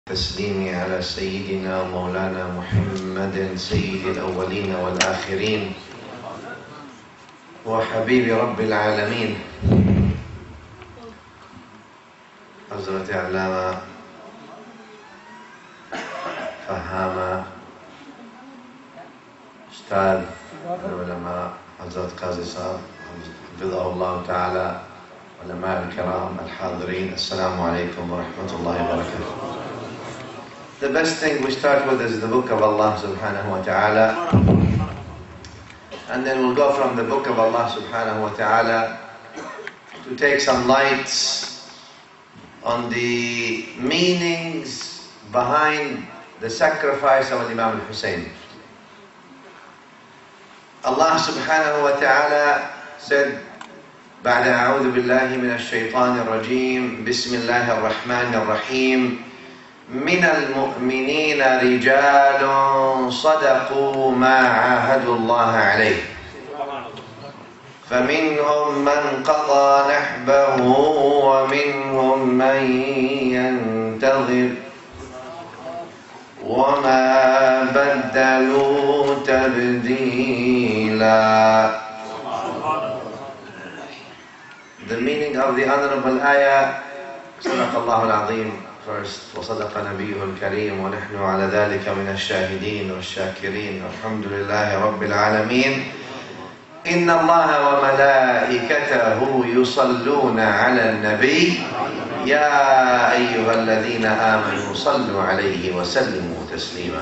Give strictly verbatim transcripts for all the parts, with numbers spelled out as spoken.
تسليمي على سيدنا مولانا محمد سيد الأولين والآخرين وحبيب رب العالمين. حضرة علامة فهامة أستاذ العلماء حضرة قاضي صاحب حفظه الله تعالى، علماء الكرام الحاضرين، السلام عليكم ورحمة الله وبركاته. The best thing we start with is the book of Allah subhanahu wa ta'ala, and then we'll go from the book of Allah subhanahu wa ta'ala to take some light on the meanings behind the sacrifice of Imam al-Hussein. Allah subhanahu wa ta'ala said, بعد أعوذ بالله من الشيطان الرجيم بسم الله الرحمن الرحيم من المؤمنين رجال صدقوا ما عاهدوا الله عليه فمنهم من قضى نحبه ومنهم من ينتظر وما بدلوا تبديلا. The meaning of the honorable ayah, صدق الله العظيم. First, وصدق نبيه الكريم ونحن على ذلك من الشاهدين والشاكرين والحمد لله رب العالمين. إن الله وملائكته يصلون على النبي يا أيها الذين آمنوا صلوا عليه وسلموا تسليما.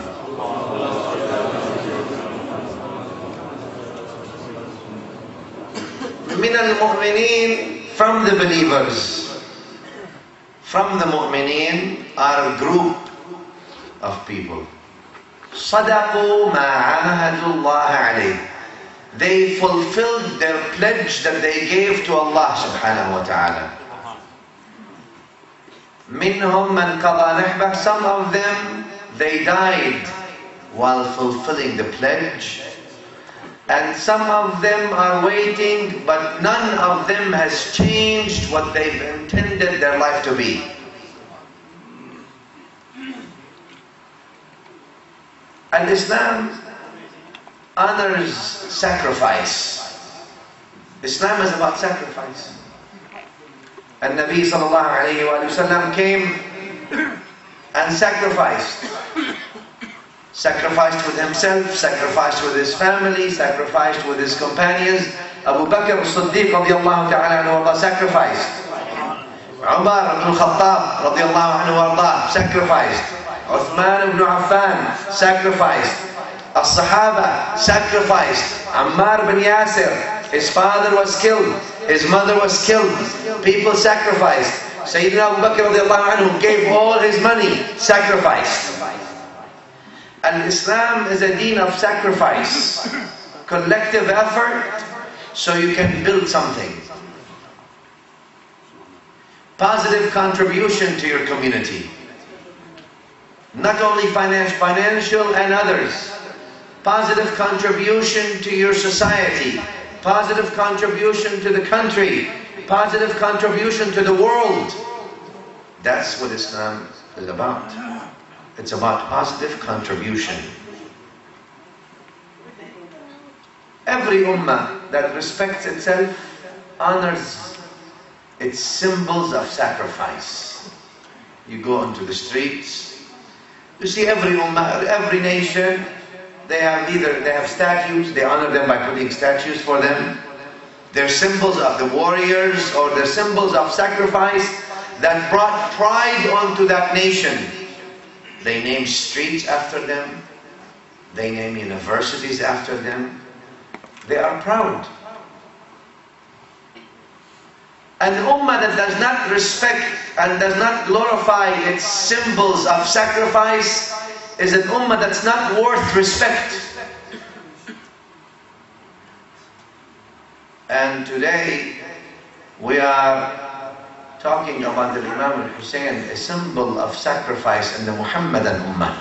من المؤمنين, from the believers. From the mu'mineen are a group of people. صدقوا ما عاهدوا الله عليه. They fulfilled their pledge that they gave to Allah subhanahu wa ta'ala. منهم من قضى نحبه. Some of them, they died while fulfilling the pledge. And some of them are waiting, but none of them has changed what they've intended their life to be. And Islam honors sacrifice. Islam is about sacrifice. And Nabi sallallahu alayhi wa sallam came and sacrificed. Sacrificed with himself, sacrificed with his family, sacrificed with his companions. Abu Bakr as-Siddiq radiyallahu ta'ala anhu warda sacrificed. Umar ibn al-Khattab radiyallahu anhu warda sacrificed. Uthman ibn Affan sacrificed. As-Sahaba sacrificed. Ammar bin Yasir, his father was killed, his mother was killed. People sacrificed. Sayyidina Abu Bakr radiyallahu anhu gave all his money, sacrificed. And Islam is a deen of sacrifice, collective effort, so you can build something. Positive contribution to your community. Not only finance, financial and others. Positive contribution to your society. Positive contribution to the country. Positive contribution to the world. That's what Islam is about. It's about positive contribution. Every ummah that respects itself honors its symbols of sacrifice. You go into the streets, you see every ummah, every nation, they have either they have statues, they honor them by putting statues for them. They're symbols of the warriors, or they're symbols of sacrifice that brought pride onto that nation. They name streets after them. They name universities after them. They are proud. An ummah that does not respect and does not glorify its symbols of sacrifice is an ummah that's not worth respect. And today we are talking about the Imam al-Hussein, a symbol of sacrifice in the Muhammadan Ummah.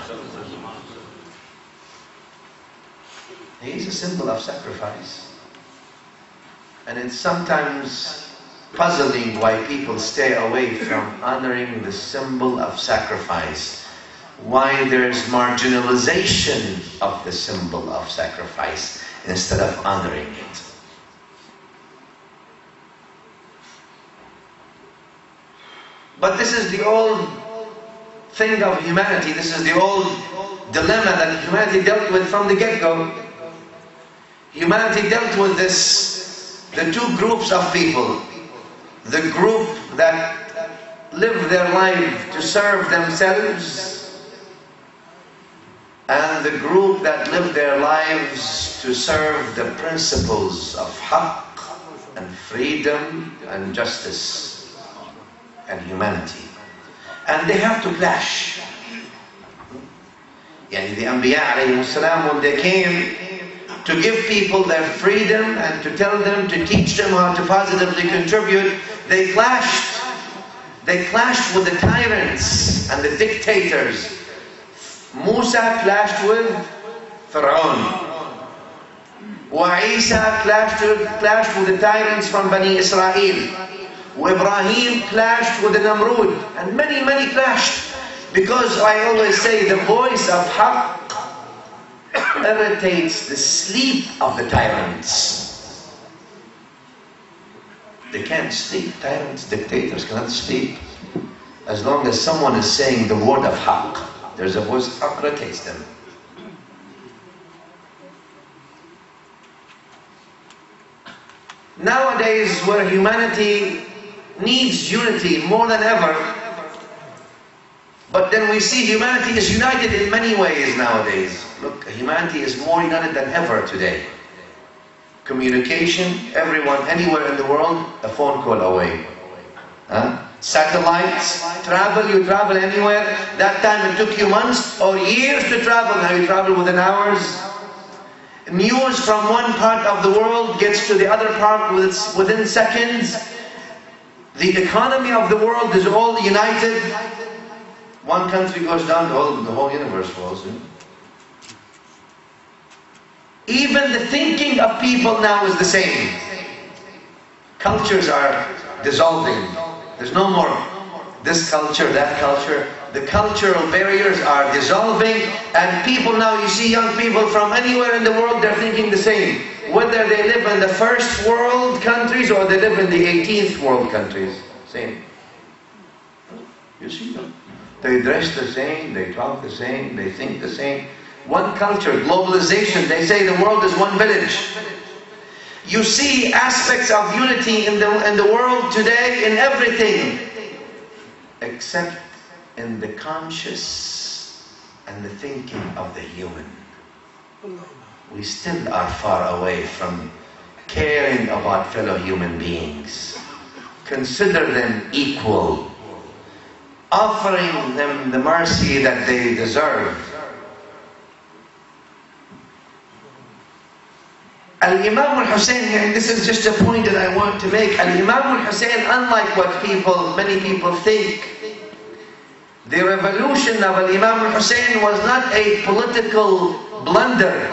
He is a symbol of sacrifice. And it's sometimes puzzling why people stay away from honoring the symbol of sacrifice. why there's marginalization of the symbol of sacrifice instead of honoring it. But this is the old thing of humanity. This is the old dilemma that humanity dealt with from the get-go. Humanity dealt with this, the two groups of people. The group that live their life to serve themselves, and the group that live their lives to serve the principles of haqq and freedom and justice and humanity. And they have to clash. Yani the Anbiya alayhi salam, when they came to give people their freedom and to tell them, to teach them how to positively contribute, they clashed. They clashed with the tyrants and the dictators. Musa clashed with Pharaoh. Wa Isa clashed with, clashed with the tyrants from Bani Israel. Ibrahim clashed with the Namrud, and many, many clashed. Because I always say the voice of Haqq irritates the sleep of the tyrants. They can't sleep. Tyrants, dictators cannot sleep. As long as someone is saying the word of Haqq, there's a voice of Haqq irritates them. Nowadays, where humanity needs unity more than ever, but then we see humanity is united in many ways nowadays. Look, humanity is more united than ever today. Communication, everyone, anywhere in the world, a phone call away. Huh? Satellites, travel, you travel anywhere. That time it took you months or years to travel, now you travel within hours. News from one part of the world gets to the other part within seconds. The economy of the world is all united. One country goes down, the whole, the whole universe falls in. Even the thinking of people now is the same. Cultures are dissolving. There's no more this culture, that culture. The cultural barriers are dissolving, and people now, you see young people from anywhere in the world, they're thinking the same. Whether they live in the first world countries or they live in the eighteenth world countries. Same. You see them. They dress the same, they talk the same, they think the same. One culture, globalization, they say the world is one village. You see aspects of unity in the, in the world today in everything, except in the conscious and the thinking of the human. We still are far away from caring about fellow human beings. Consider them equal, offering them the mercy that they deserve. Al-Imam al-Hussein, and this is just a point that I want to make. Al-Imam al-Hussein, unlike what people, many people think, the revolution of Al-Imam al-Hussein was not a political blunder.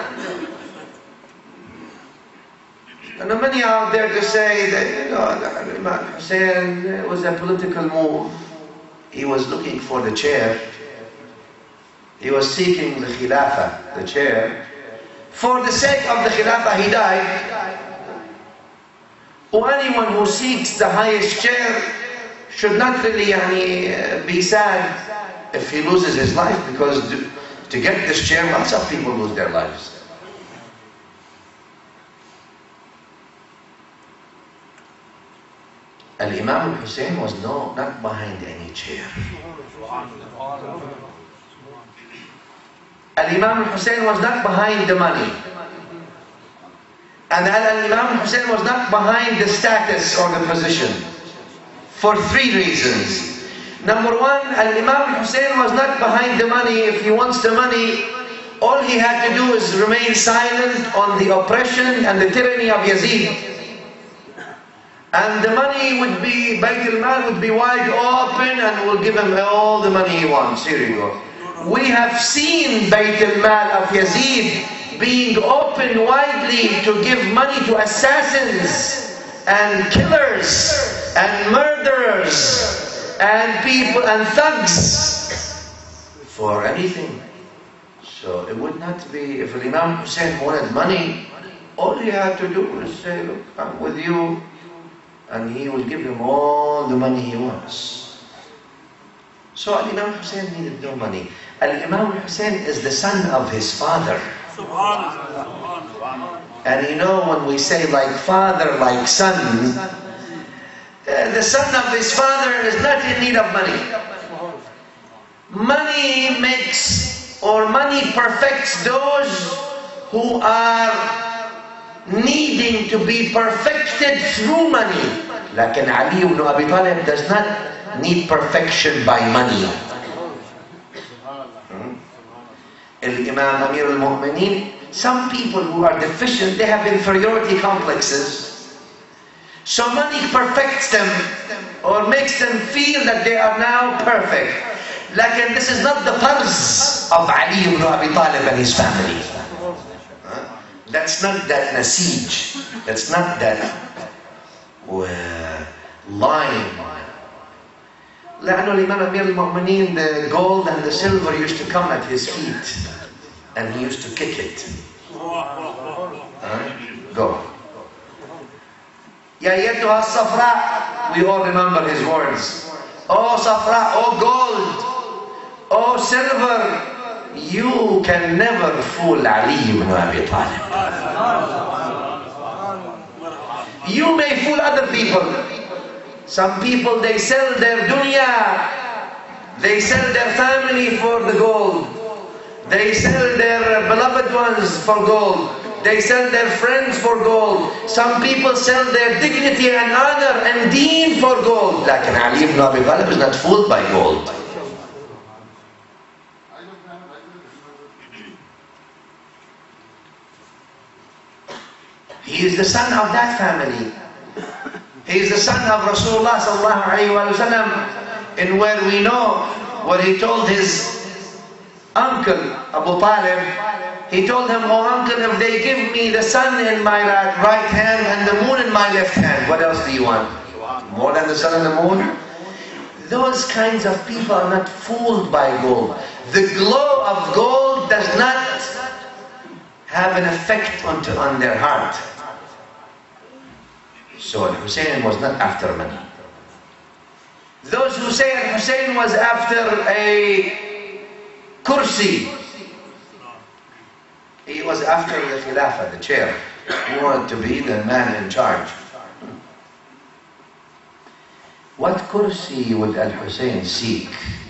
And there are many out there to say that, you know, Al-Imam al-Hussein was a political move. He was looking for the chair. He was seeking the Khilafah, the chair. For the sake of the Khilafah, he died. Or anyone who seeks the highest chair should not really yani, be sad if he loses his life, because to, to get this chair, lots of people lose their lives. Al-Imam al-Hussein was no, not behind any chair. Al-Imam al-Hussein was not behind the money. And Al-Imam al-Hussein was not behind the status or the position. For three reasons. Number one, Al-Imam al-Hussein was not behind the money. If he wants the money, all he had to do is remain silent on the oppression and the tyranny of Yazid. And the money would be, Bayt al-Mal would be wide open, and we'll give him all the money he wants. Here you go. We have seen Bayt al-Mal of Yazid being opened widely to give money to assassins and killers and murderers and people and thugs for anything. So it would not be, if Imam Hussein wanted money, all he had to do was say, look, I'm with you, and he will give him all the money he wants. So Imam Hussein needed no money. Imam Hussein is the son of his father. And you know, when we say like father, like son, the son of his father is not in need of money. Money makes, or money perfects those who are needing to be perfected through money. Lakin Ali ibn Abi Talib does not need perfection by money. Hmm? Imam Amir al-Mu'mineen, some people who are deficient, they have inferiority complexes. So money perfects them or makes them feel that they are now perfect. Lakin this is not the farz of Ali ibn Abi Talib and his family. Huh? That's not that nasij. That's not that uh, line. لأنه الإمام أمير المؤمنين, the gold and the silver used to come at his feet and he used to kick it. Huh? Go. Ya ayyatuha as-safra, we all remember his words. Oh Safra, oh gold, oh silver, you can never fool Ali ibn Abi Talib. You may fool other people. Some people, they sell their dunya, they sell their family for the gold, they sell their beloved ones for gold, they sell their friends for gold. Some people sell their dignity and honor and deen for gold. Like Ali ibn Abi Talib is not fooled by gold. He is the son of that family. He is the son of Rasulullah sallallahu alayhi wa sallam, in where we know what he told his uncle Abu Talib. He told him, oh uncle, if they give me the sun in my right hand and the moon in my left hand, what else do you want? More than the sun and the moon? Those kinds of people are not fooled by gold. The glow of gold does not have an effect on, on their heart. So Al-Hussein was not after money. Those who say Al-Hussein was after a kursi, he was after the khilafah, the chair. He wanted to be the man in charge. What kursi would Al-Hussein seek?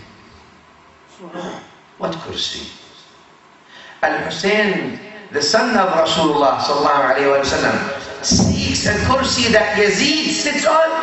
What kursi? Al-Hussein, the son of Rasulullah sallallahu alayhi wa sallam, seeks a kursi that Yazid sits on.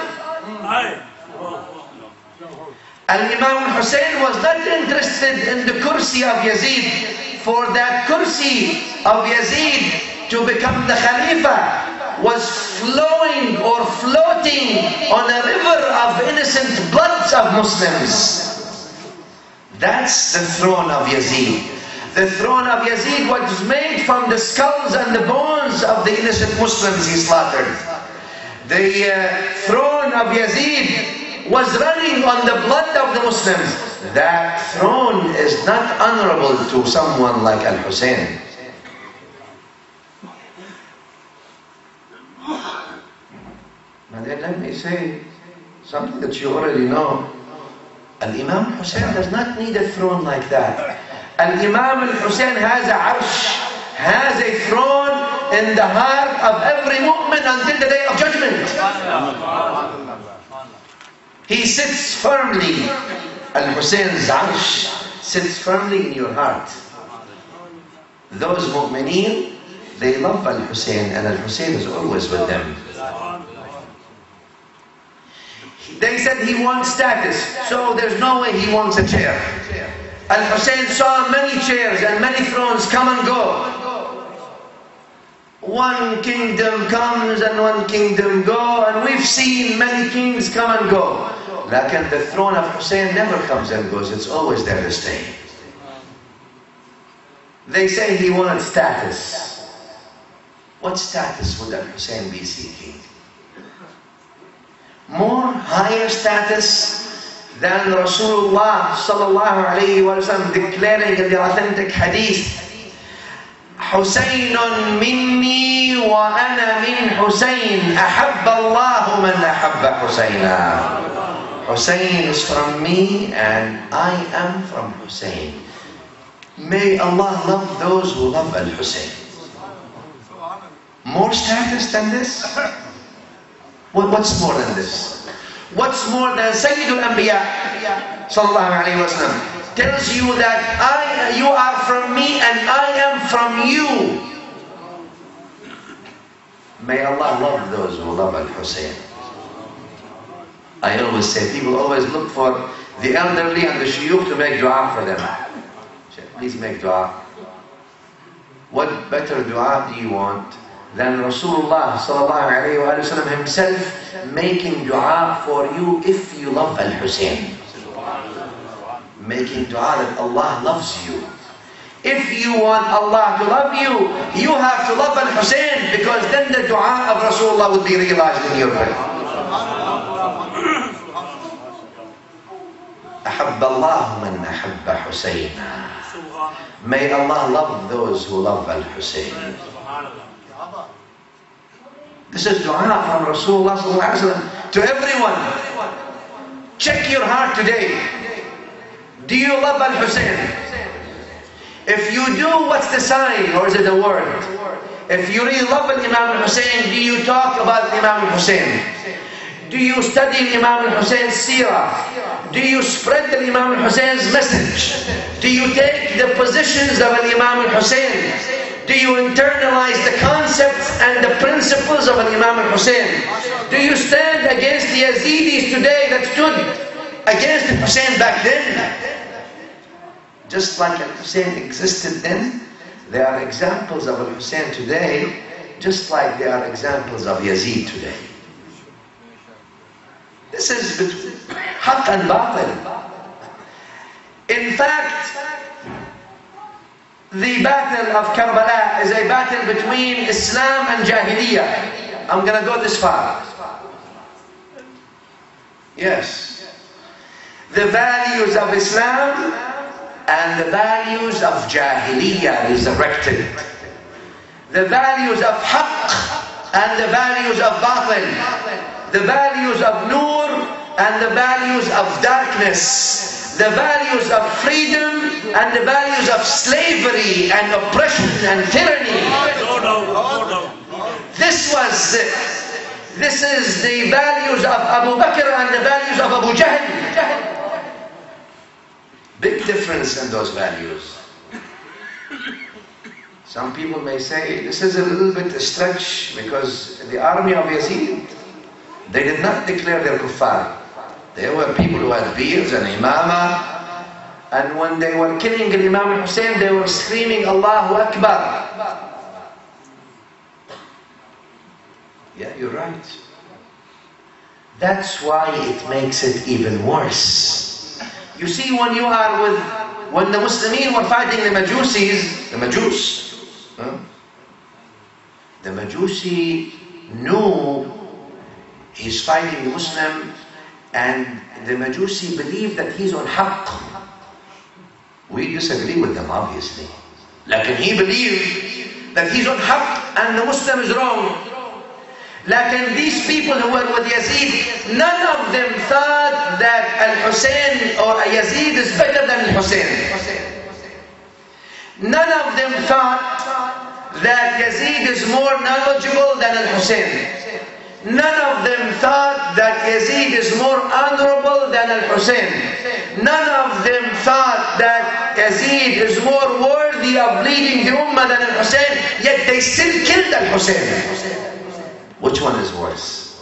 Al-Imam Hussein was not interested in the kursi of Yazid. For that kursi of Yazid to become the Khalifa was flowing or floating on a river of innocent bloods of Muslims. That's the throne of Yazid. The throne of Yazid was made from the skulls and the bones of the innocent Muslims he slaughtered. The uh, throne of Yazid was running on the blood of the Muslims. That throne is not honorable to someone like Al-Hussein. Now then let me say something that you already know. Al-Imam Hussein does not need a throne like that. Al-Imam al-Hussein has a arsh, has a throne in the heart of every mu'min until the day of judgment. He sits firmly. Al-Hussein's arsh sits firmly in your heart. Those mu'mineen, they love Al-Hussein, and Al-Hussein is always with them. They said he wants status, so there's no way he wants a chair. Al-Hussein saw many chairs and many thrones come and go. One kingdom comes and one kingdom go, and we've seen many kings come and go. Lakin the throne of Hussein never comes and goes, it's always there to stay. They say he wanted status. What status would Al-Hussein be seeking? More higher status than Rasulullah sallallahu alayhi wa sallam declaring in the authentic hadith, Husaynun minni wa ana min Husayn, ahabba Allahu man ahabba Husayna. Husayn is from me and I am from Husayn. May Allah love those who love Al-Husayn. More status than this? What's more than this? What's more than Sayyidul Anbiya sallallahu alayhi wa sallam tells you that I, you are from me and I am from you. May Allah love those who love Al-Husayn. I always say, people always look for the elderly and the shuyukh to make dua for them. Please make dua. What better dua do you want than Rasulullah sallallahu alayhi wa sallam himself making dua for you if you love Al-Husayn? Making dua that Allah loves you. If you want Allah to love you, you have to love Al-Husayn, because then the dua of Rasulullah would be realized in your life. أحب الله من أحب حسينا. May Allah love those who love Al-Husayn. This is dua from Rasulullah sallallahu alaihi wasallam to everyone. Check your heart today. Do you love Al-Husayn? If you do, what's the sign, or is it a word? If you really love Imam Al-Husayn, do you talk about Imam Al-Husayn? Do you study Imam Al-Husayn's seerah? Do you spread the Imam Al-Husayn's message? Do you take the positions of Imam Al-Husayn? Do you internalize the concepts and the principles of Imam Al-Husayn? Do you stand against the Yazidis today that stood against Al-Husayn back then? Just like Al-Husayn existed then, there are examples of Al-Husayn today, just like there are examples of Yazid today. This is between haqq and batil. In fact, the battle of Karbala is a battle between Islam and Jahiliyyah. I'm going to go this far. Yes. The values of Islam and the values of Jahiliyyah resurrected. The values of haqq and the values of batil. The values of nur and the values of darkness. The values of freedom and the values of slavery and oppression and tyranny. This was, this is the values of Abu Bakr and the values of Abu Jahl. Big difference in those values. Some people may say this is a little bit a stretch, because the army of Yazid, they did not declare their kuffar. They were people who had beards and imama, and when they were killing Imam Hussein, they were screaming Allahu Akbar. Yeah, you're right. That's why it makes it even worse. You see, when you are with, when the Muslimin were fighting the Majusis, the Majus, huh? the Majusi knew he's fighting the Muslim, and the Majusi believed that he's on haqq. We disagree with them, obviously. Like, he believed that he's on haqq and the Muslim is wrong. Like, these people who were with Yazid, none of them thought that Al-Husayn or Yazid is better than Al-Husayn. None of them thought that Yazid is more knowledgeable than Al-Husayn. None of them thought that Yazid is more honorable than Al-Husayn. None of them thought that Yazid is more worthy of leading the Ummah than Al-Husayn, yet they still killed Al-Husayn. Which one is worse?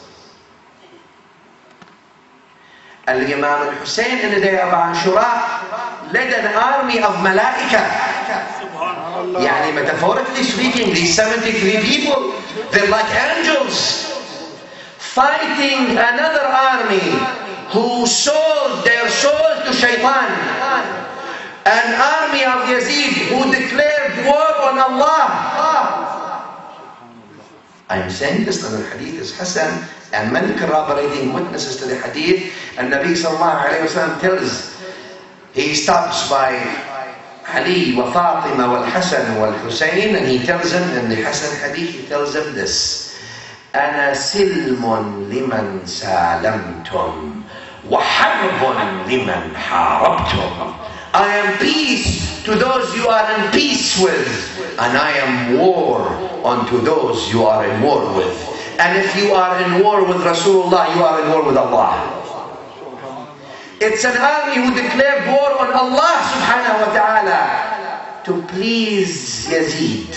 Al-Imam Al-Husayn in the day of Ashura led an army of malaika. Yani, metaphorically speaking, these seventy-three people, they're like angels, fighting another army who sold their souls to shaitan. An army of Yazid who declared war on Allah. I'm saying this, and the hadith is Hasan, and many corroborating witnesses to the hadith. And Nabi sallallahu alayhi wa sallam tells, he stops by Ali wa Fatima wal Hasan wal Hussein, and he tells them in the Hasan hadith, he tells them this: أنا سلم لمن سالمتم وحرب لمن حاربتم. I am peace to those you are in peace with, and I am war unto those you are in war with. And if you are in war with Rasulullah, you are in war with Allah. It's an army who declared war on Allah subhanahu wa ta'ala to please Yazid.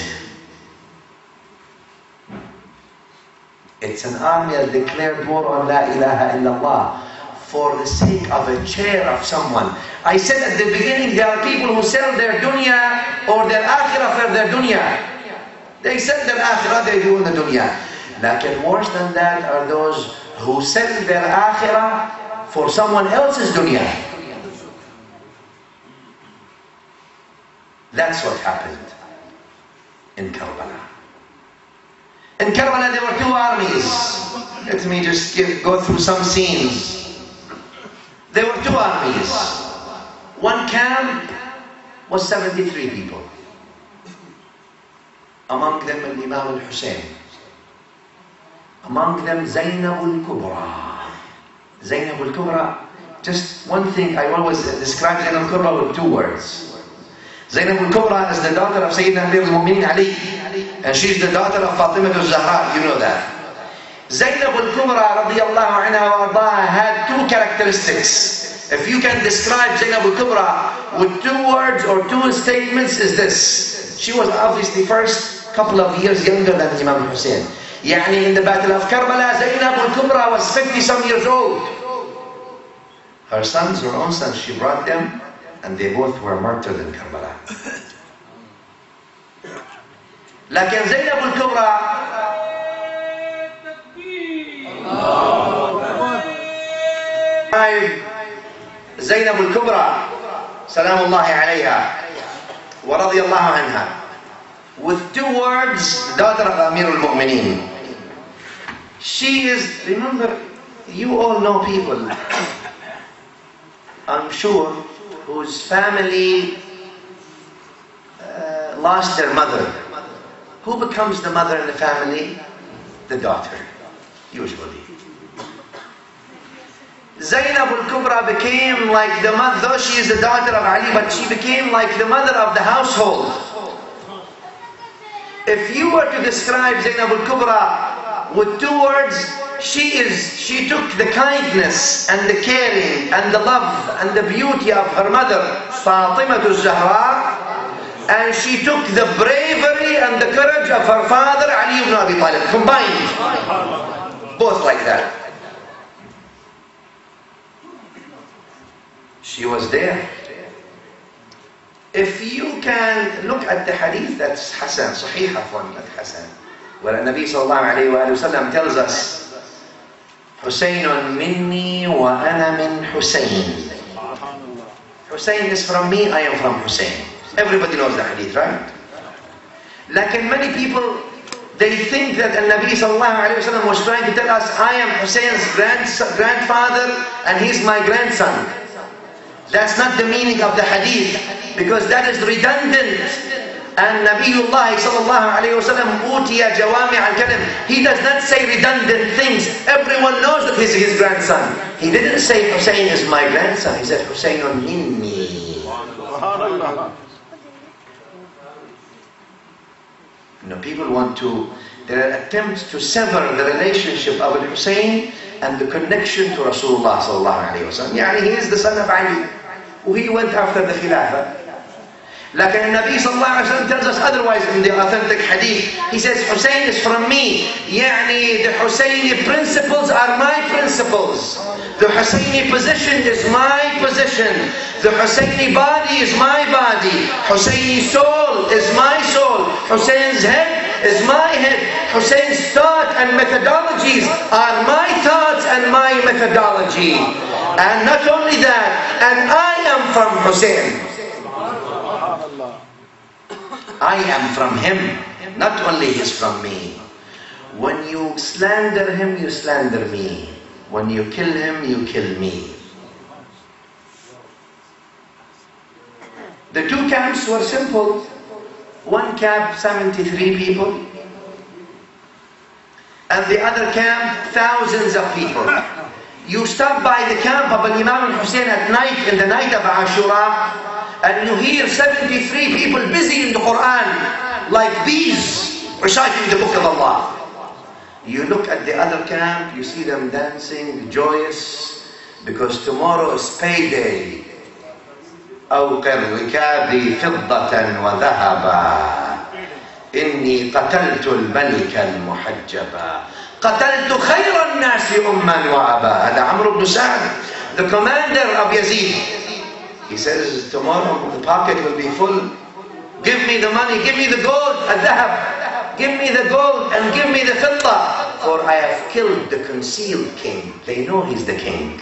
It's an army that declared war on La ilaha illallah for the sake of a chair of someone. I said at the beginning, there are people who sell their dunya or their akhirah for their dunya. They sell their akhirah, they do in the dunya. Lakin worse than that are those who sell their akhirah for someone else's dunya. That's what happened in Karbala. In Karbala there were two armies. Let me just give, go through some scenes. There were two armies. One camp was seventy-three people. Among them Imam al-Hussein. Among them Zainab al-Kubra. Zainab al-Kubra, just one thing, I always describe Zainab al-Kubra with two words. Zainab al-Kubra is the daughter of Sayyidina Amir al-Mu'mineen Ali, and she's the daughter of Fatima al-Zahra, you know that. Zainab al-Kubra radiyallahu anha wa ardaha had two characteristics. If you can describe Zainab al-Kubra with two words or two statements, is this: she was obviously first couple of years younger than Imam Hussein. Yani in the battle of Karbala, Zainab al-Kubra was fifty some years old. Her sons, her own sons, she brought them, and they both were murdered in Karbala. Lakin Zainab al-Kubra, Zainab al-Kubra, salamullahi alayha, wa radiyallahu anha, with two words, daughter of Amir al-Mu'mineen. She is, remember, you all know people, I'm sure, whose family uh, lost their mother. Who becomes the mother in the family? The daughter, usually. Zainab al-Kubra became like the mother, though she is the daughter of Ali, but she became like the mother of the household. If you were to describe Zainab al-Kubra with two words, she is, she took the kindness and the caring and the love and the beauty of her mother, Fatima al-Zahra, and she took the bravery and the courage of her father, Ali ibn Abi Talib, combined. Both like that. She was there. If you can look at the hadith that's Hasan, Sahih Afwan, not Hasan, where the Nabi sallallahu alayhi wa sallam tells us, Husaynun minni wa ana min Husayn. Husayn is from me, I am from Husayn. Everybody knows the hadith, right? Like in many people, they think that the Nabi sallallahu alayhi wa sallam was trying to tell us, I am Husayn's grand, grandfather and he's my grandson. That's not the meaning of the hadith, because that is redundant. And Nabiullah sallallahu alayhi wa sallam utiya jawami al-kalim. He does not say redundant things. Everyone knows that he's his grandson. He didn't say Hussein is my grandson. He said Husaynun minni. You know, people want to, their attempt to sever the relationship of Hussein and the connection to Rasulullah sallallahu alayhi wa sallam. Yani he is the son of Ali. He went after the Khilafah. Like the Nabi sallallahu alayhi wa sallam tells us otherwise in the authentic hadith. He says, Hussein is from me. Yani the Husseini principles are my principles. The Husseini position is my position. The Husseini body is my body. Husseini soul is my soul. Hussein's head is my head. Hussein's thought and methodologies are my thoughts and my methodology. And not only that, and I am from Hussein. I am from him, not only he's from me. When you slander him, you slander me. When you kill him, you kill me. The two camps were simple. One camp, seventy-three people. And the other camp, thousands of people. You stop by the camp of Imam al-Hussein at night, in the night of Ashura, and you hear seventy-three people busy in the Quran, like bees, reciting the book of Allah. You look at the other camp, you see them dancing, joyous, because tomorrow is payday. أوقر ركابي فضة وذهبا إني قتلت الملك المحجبا قتلت خير الناس أما وأبا. هذا عمرو بن سعد, the commander of Yazid. He says, tomorrow the pocket will be full. Give me the money, give me the gold, الذهب. Give me the gold and give me the fidda, for I have killed the concealed king. They know he's the king.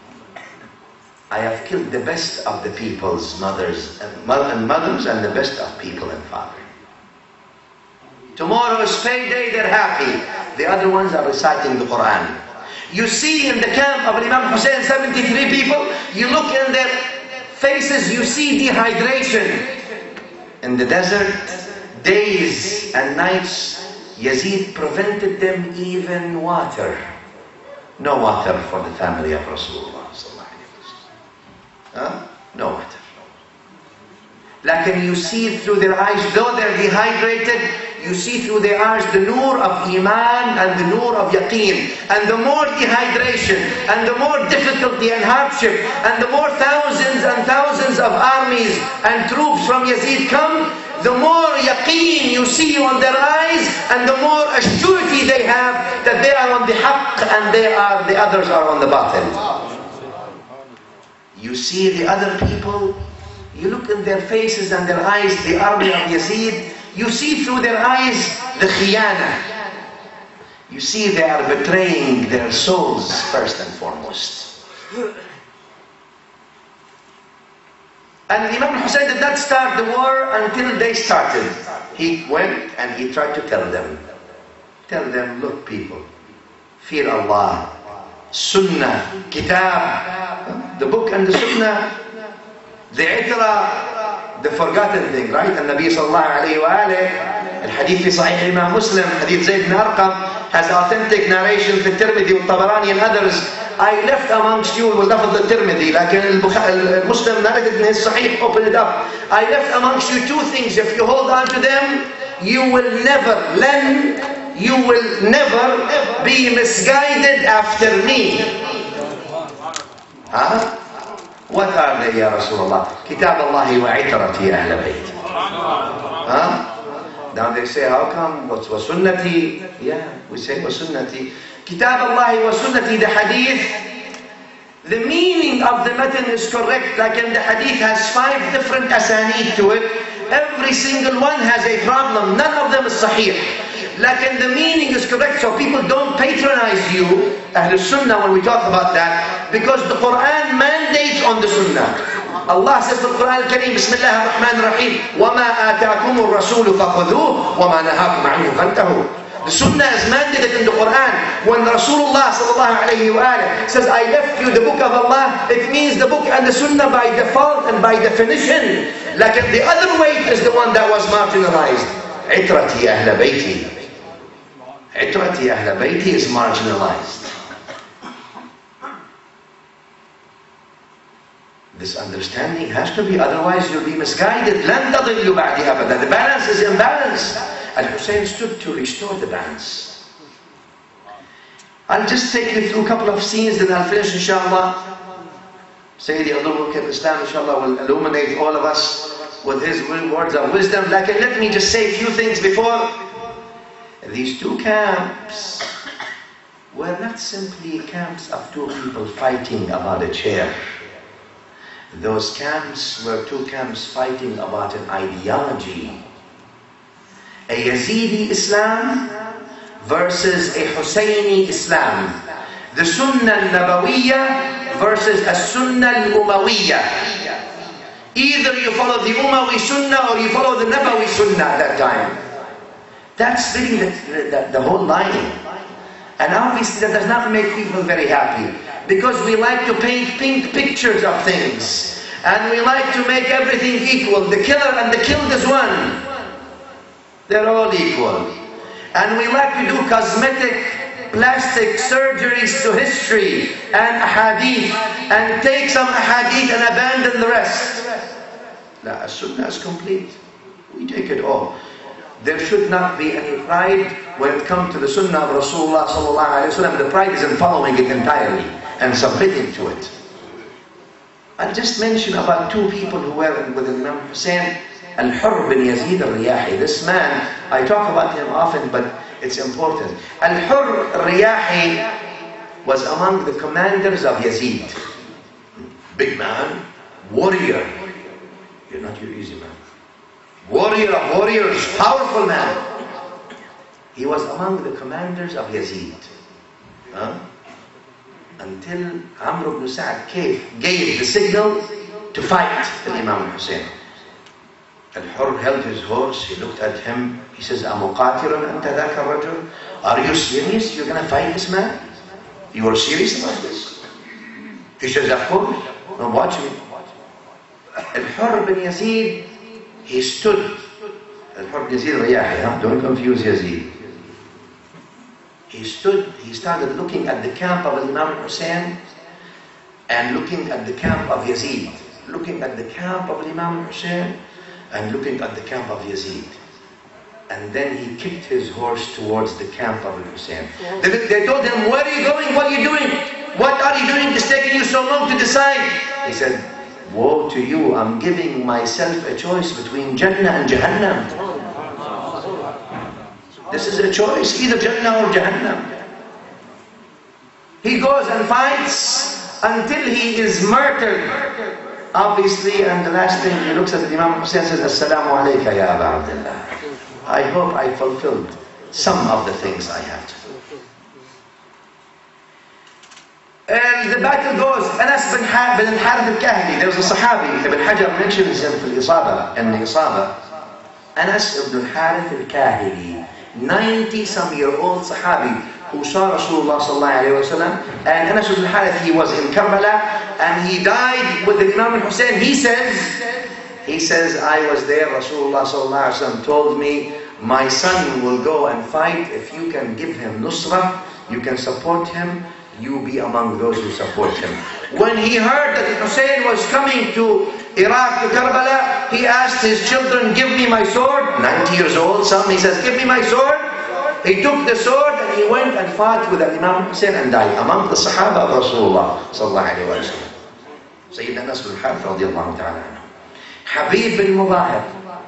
I have killed the best of the people's mothers and mothers and the best of people and fathers. Tomorrow is payday, they're happy. The other ones are reciting the Quran. You see in the camp of Imam Hussein, seventy-three people, you look in their faces, you see dehydration. In the desert, days and nights, Yazid prevented them even water. No water for the family of Rasulullah. Huh? No water. Like you see through their eyes, though they're dehydrated, you see through their eyes the nur of Iman and the nur of Yaqeen. And the more dehydration, and the more difficulty and hardship, and the more thousands and thousands of armies and troops from Yazid come, the more Yaqeen you see on their eyes, and the more assurity they have that they are on the haqq and they are, the others are on the batil. You see the other people, you look in their faces and their eyes, the army of Yazid, you see through their eyes the khiyana. You see they are betraying their souls first and foremost. And Imam Hussein did not start the war until they started. He went and he tried to tell them. Tell them, look people, fear Allah. Sunnah, Kitab, the book and the Sunnah, the Itra, the forgotten thing, right? And Nabi sallallahu alayhi wa alayhi, al-hadith fi Sahih Imam Muslim, hadith Zayd ibn Arqam, has authentic narration في الترمذي والطبراني and others. I left amongst you with lafz al-Tirmidhi, like in Muslim narrated in his Sahih, open it up. I left amongst you two things. If you hold on to them, you will never learn. You will never be misguided after me. Huh? What are they, Ya Rasulullah? Kitab Allahi wa itrati ahl bayt. Huh? Now they say, how come? What's wa sunnati? Yeah, we say wa sunnati. Kitab Allahi wa sunnati, the hadith. The meaning of the matan is correct. Like in the hadith has five different asanid to it. Every single one has a problem. None of them is sahih. Like in the meaning is correct, so people don't patronize you, Ahl Sunnah, when we talk about that, because the Quran mandates on the Sunnah. Allah says in the Quran Al-Kareem, Bismillah ar-Rahman ar-Rahim, وَمَا آتَاكُمُ الرَّسُولُ فَخُذُوهُ وَمَا نَهَاكُمْ عَنْهُ فَانْتَهُوا. The Sunnah is mandated in the Quran. When Rasulullah sallallahu alayhi wa alayhi says, I left you the book of Allah, it means the book and the Sunnah by default and by definition. Like the other weight is the one that was marginalized. Itrati ahl bayti. Itrati ahl bayti is marginalized. This understanding has to be, otherwise you'll be misguided. لن تضلوا بعدي أبدا. The balance is imbalanced. Al-Hussein stood to restore the balance. I'll just take you through a couple of scenes, then I'll finish inshallah. Sayyidi Abdul Mulk al-Islam inshallah will illuminate all of us with his words of wisdom. Like, let me just say a few things before. These two camps were not simply camps of two people fighting about a chair. Those camps were two camps fighting about an ideology. A Yazidi Islam versus a Husseini Islam. The Sunnah al-Nabawiyya versus a Sunnah al-Umayyah. Either you follow the Umawi Sunnah or you follow the Nabawi Sunnah at that time. That's really the, the, the whole line. And obviously that does not make people very happy, because we like to paint pink pictures of things, and we like to make everything equal. The killer and the killed is one. They're all equal. And we like to do cosmetic, plastic surgeries to history and ahadith, and take some ahadith and abandon the rest. La, as-sunnah is complete. We take it all. There should not be any pride when it comes to the sunnah of Rasulullah sallallahu alayhi wa sallam. The pride is in following it entirely and submitting to it. I'll just mention about two people who were with Imam Hussein. Al-Hurr bin Yazid al-Riyahi. This man, I talk about him often, but it's important. Al-Hurr al-Riyahi was among the commanders of Yazid. Big man, warrior. You're not your easy man. Warrior of warriors, powerful man. He was among the commanders of Yazid. Huh? Until Amr ibn Sa'd gave, gave the signal to fight Imam Hussein. Al-Hurr held his horse, he looked at him, he says, أَمُقَاتِرٌ أَنْتَ ذَاكَ الرَّجُلُ? Are you serious? You're going to fight this man? You are serious about this? He says, of course. Now watch me. Al-Hurr bin Yazid, he stood. Al-Hurr bin Yazid al-Riyahi, huh? Don't confuse Yazid. He stood, he started looking at the camp of Imam Hussein and looking at the camp of Yazid. Looking at the camp of Imam Hussein and looking at the camp of Yazid. And then he kicked his horse towards the camp of Hussein. They, they told him, where are you going? What are you doing? What are you doing? It's taking you so long to decide. He said, woe to you, I'm giving myself a choice between Jannah and Jahannam. This is a choice, either Jannah or Jahannam. He goes and fights until he is murdered. Obviously, and the last thing he looks at the Imam Hussein and says, Assalamu alayka ya Aba Abdullah. I hope I fulfilled some of the things I have to do. And the battle goes, Anas bin Harith al-Kahili, there was a Sahabi, Ibn Hajar mentions him in the Isaba, in the Isaba. Anas ibn Harith al-Kahili, ninety-some-year-old Sahabi, who saw Rasulullah sallallahu alayhi wa sallam. And Anas ibn Harith, he was in Karbala, and he died with the Imam Hussein. He says, he says, I was there, Rasulullah sallallahu alayhi wa sallam told me, my son will go and fight. If you can give him nusrah, you can support him, you be among those who support him. When he heard that Hussein was coming to Iraq, to Karbala, he asked his children, give me my sword. ninety years old, some, he says, give me my sword. He took the sword and he went and fought with Imam Hussein and died among the Sahaba of Rasulullah sallallahu alayhi wa sallam. Sayyidina Anas bin Harith radiyallahu ta'ala anhu. Habib bin Mudahir,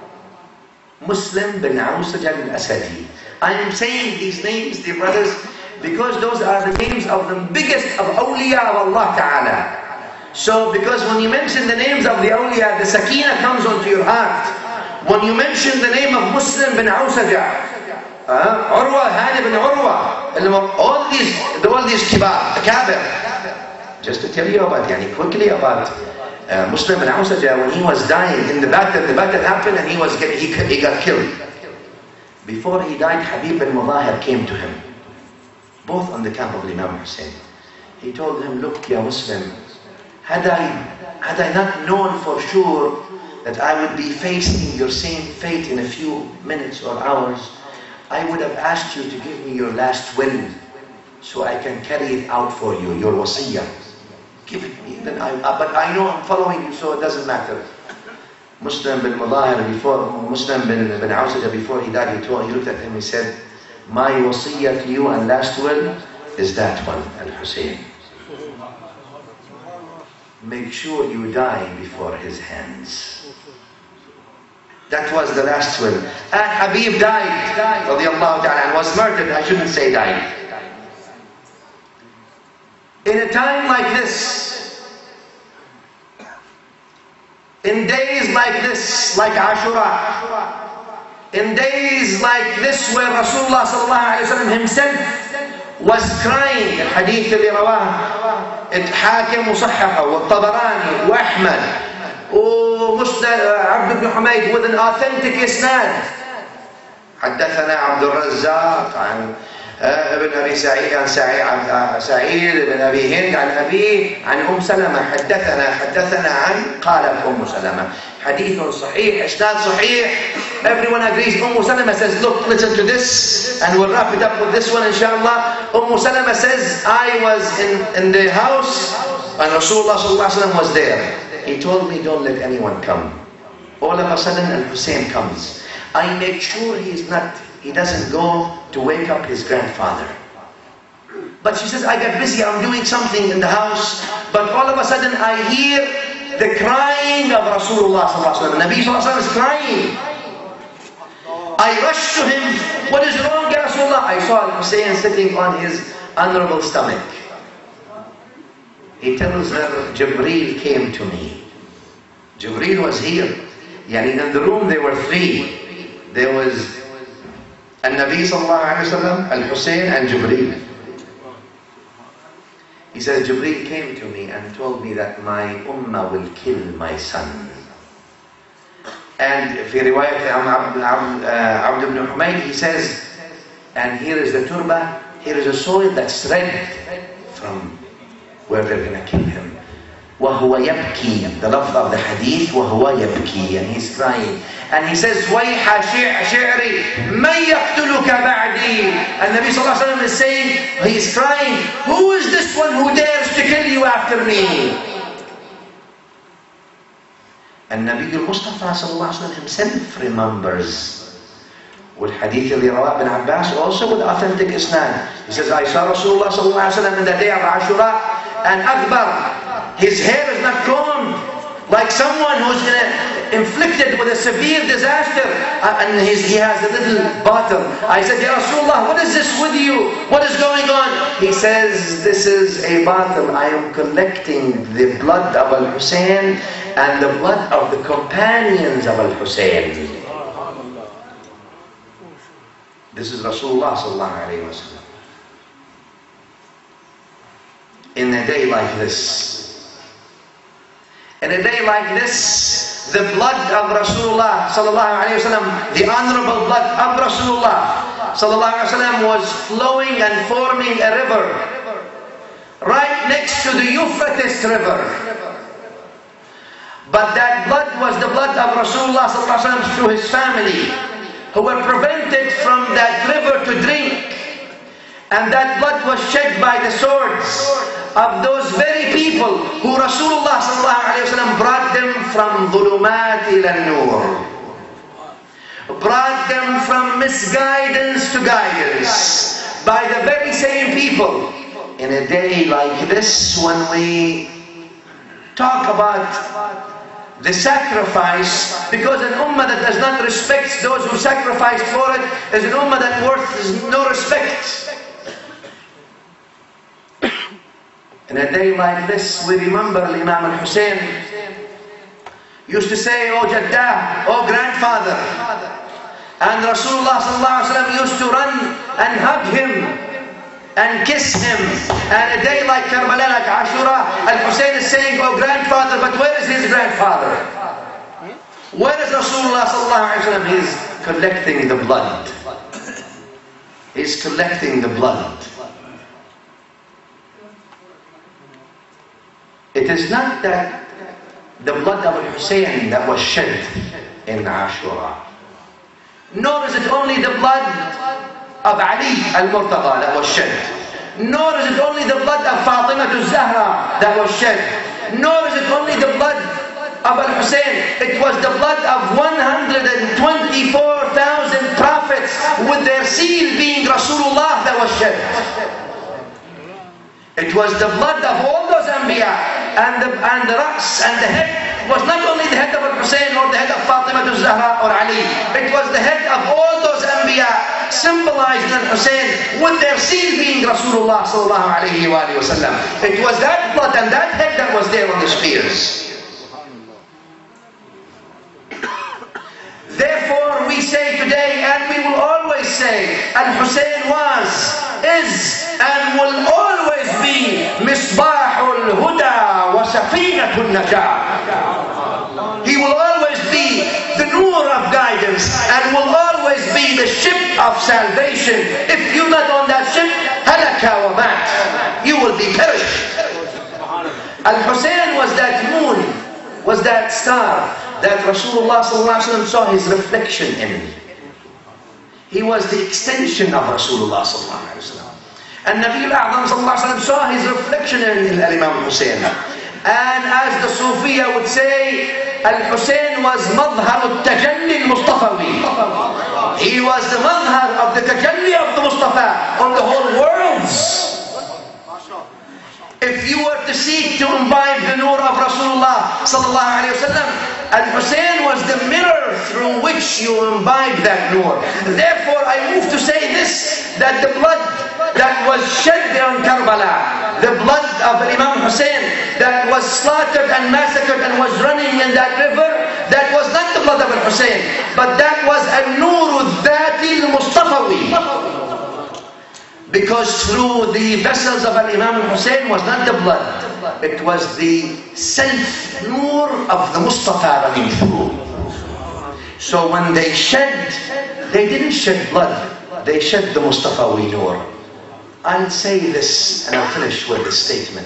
Muslim bin Awsaj al-Asadi. I am saying these names, dear brothers, because those are the names of the biggest of awliya of Allah Ta'ala. So, because when you mention the names of the awliya, the sakina comes onto your heart. When you mention the name of Muslim bin Awsaj, uh, Urwa, Hani bin Urwa, all these, all these kibar, kabir. Just to tell you about, yani quickly about uh, Muslim bin Awsaj, when he was dying in the battle, the battle happened and he was get, he, he got killed. Before he died, Habib bin Mudahir came to him, both on the camp of Imam Hussein. He told him, look, ya Muslim, had I, had I not known for sure that I would be facing your same fate in a few minutes or hours, I would have asked you to give me your last will so I can carry it out for you, your wasiyah. Give it me. Then I, uh, but I know I'm following you, so it doesn't matter. Muslim bin Mudahir, before, Muslim bin, bin Awsaj, before he died, he, told, he looked at him, he said, my wasiyah to you and last will is that one, Al-Hussein. Make sure you die before his hands. That was the last will. And Habib died, radiallahu ta'ala, and was murdered. I shouldn't say died. In a time like this, in days like this, like Ashura, in days like this where Rasulullah sallallahu alayhi wa sallam himself was crying, الحديث اللي رواه الحاكم وصححه والطبراني وأحمد ومسند عبد بن حميد with an authentic isnad. حدثنا عبد الرزاق عن ابن أبي سعيد عن سعيد بن أبي هند عن أبيه عن أم سلمة حدثنا حدثنا عن قالت أم سلمة. حديث صحيح، إسناد صحيح. Everyone agrees. Umm Salama says, look, listen to this, and we'll wrap it up with this one, inshallah. Umm Salama says, I was in, in the house, and Rasulullah sallallahu alaihi wasallam was there. He told me, don't let anyone come. All of a sudden, Al-Hussein comes. I make sure he's not, he doesn't go to wake up his grandfather. But she says, I get busy, I'm doing something in the house, but all of a sudden I hear the crying of Rasulullah sallallahu alaihi wasallam. Nabi sallallahu alaihi wasallam is crying. I rush to him. What is wrong, Ya Rasulullah? I saw Al-Hussein sitting on his honorable stomach. He tells her, Jibreel came to me. Jibreel was here. Yani in the room there were three. There was Al-Nabi sallallahu alaihi wasallam, Al-Hussein and Jibreel. He says, Jibreel came to me and told me that my ummah will kill my son. And في رواية Abd ibn Humayd, he says, and here is the turba, here is a soil that's red from where they're going to kill him. وهو يبكي, the lafz of the hadith, وهو يبكي, and he's crying. And he says, ويح شعري من يقتلك بعدي. And Nabi sallallahu alaihi wasallam is saying, he's crying, who is this one who dares to kill you after me? And Nabi al-Mustafa sallallahu alaihi wasallam himself remembers. والحديث اللي رواه ابن عباس also with authentic isnad. He says, I saw Rasulullah sallallahu alaihi wasallam in the day of Ashura, and Akbar, his hair is not combed, like someone who's in a, inflicted with a severe disaster, uh, and his, he has a little bottle. I said, Ya Rasulullah, what is this with you? What is going on? He says, this is a bottle. I am collecting the blood of Al-Hussein and the blood of the companions of Al-Hussein. This is Rasulullah sallallahu alayhi wa sallam. In a day like this, in a day like this, the blood of Rasulullah sallallahu alayhi wa sallam, the honorable blood of Rasulullah sallallahu alayhi wa sallam was flowing and forming a river right next to the Euphrates river. But that blood was the blood of Rasulullah sallallahu alayhi wa sallam through his family, who were prevented from that river to drink. And that blood was shed by the swords of those very people who Rasulullah sallallahu alayhi wa sallam brought them from dhulumat ila nur, brought them from misguidance to guidance, by the very same people. In a day like this, when we talk about the sacrifice, because an ummah that does not respect those who sacrifice for it is an ummah that worth no respect. In a day like this, we remember Imam al-Hussein used to say, oh Jaddah, oh grandfather. And Rasulullah sallallahu alaihi wasallam used to run and hug him and kiss him. And a day like Karbala, like Ashura, Al-Hussein is saying, oh grandfather, but where is his grandfather? Where is Rasulullah sallallahu alaihi wasallam? He's collecting the blood. He's collecting the blood. It is not that the blood of Al-Hussein that was shed in Ashura, nor is it only the blood of Ali al-Murtada that was shed, nor is it only the blood of Fatima al-Zahra that was shed, nor is it only the blood of Al-Hussein. It was the blood of one hundred twenty-four thousand prophets with their seal being Rasulullah that was shed. It was the blood of all those Anbiya, and the, and the Ras and the head was not only the head of Al-Hussein or the head of Fatima al-Zahra or Ali. It was the head of all those Anbiya, symbolizing Al-Hussein with their seal being Rasulullah sallallahu alayhi wa sallam. It was that blood and that head that was there on the spears. Therefore we say today, and we will always say, Al-Hussein was, is, and will always be Misbahul Huda wa Safinatul Najah. He will always be the nur of guidance, and will always be the ship of salvation. If you're not on that ship, halaka wa mat, you will be perished. Al-Hussein was that moon, was that star that Rasulullah sallallahu alaihi wasallam saw his reflection in. He was the extension of Rasulullah sallallahu alaihi wasallam. And Nabi al-A'zam sallallahu alaihi wasallam saw his reflection in Al-Imam Hussein. And as the Sufiya would say, Al-Hussein was madhar al-tajalli al-Mustafawi. He was the madhar of the tajalli of the Mustafa on the whole worlds. If you were to seek to imbibe the nur of Rasulullah sallallahu alaihi wasallam, Al-Hussein was the mirror through which you imbibe that nur. Therefore, I move to say this, that the blood that was shed on Karbala, the blood of Imam Hussein that was slaughtered and massacred and was running in that river, that was not the blood of Al-Hussein, but that was Al-Nur al-Dhati al-Mustafawi. Because through the vessels of Al-Imam Hussein was not the blood, it was the self-nur of the Mustafa running through. So when they shed, they didn't shed blood, they shed the Mustafawi nur. I'll say this and I'll finish with this statement.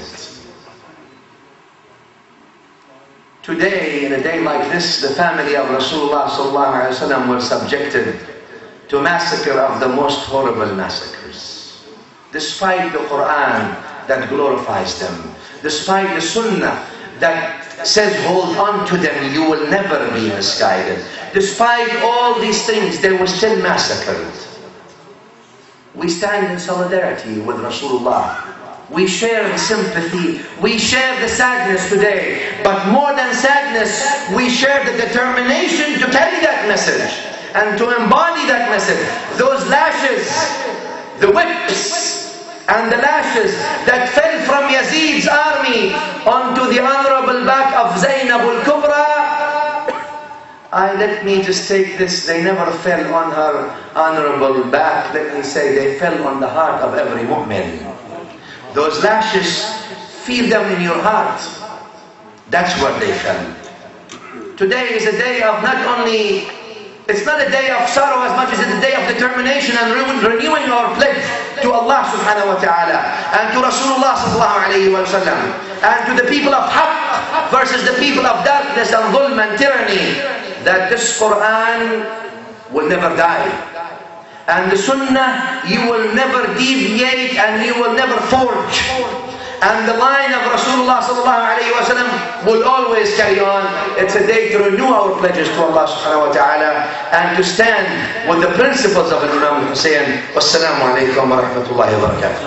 Today, in a day like this, the family of Rasulullah sallallahu alaihi wasallam were subjected to a massacre of the most horrible massacres. Despite the Quran that glorifies them, despite the Sunnah that says hold on to them, you will never be misguided. Despite all these things, they were still massacred. We stand in solidarity with Rasulullah. We share the sympathy. We share the sadness today. But more than sadness, we share the determination to carry that message and to embody that message. Those lashes, the whips, and the lashes that fell from Yazid's army onto the honorable back of Zainab al-Kubra, I let me just take this, they never fell on her honorable back. Let me say they fell on the heart of every mu'min. Those lashes, feel them in your heart. That's where they fell. Today is a day of not only, it's not a day of sorrow as much as it's a day of determination and renewing our pledge to Allah subhanahu wa ta'ala and to Rasulullah sallallahu alayhi wa sallam and to the people of haqq versus the people of darkness and dhulm and tyranny, that this Quran will never die. And the Sunnah, you will never deviate and you will never forge. And the line of Rasulullah sallallahu alayhi wa sallam will always carry on. It's a day to renew our pledges to Allah subhanahu wa ta'ala and to stand with the principles of Imam Hussein. Wassalamu alaykum wa rahmatullahi wa barakatuh.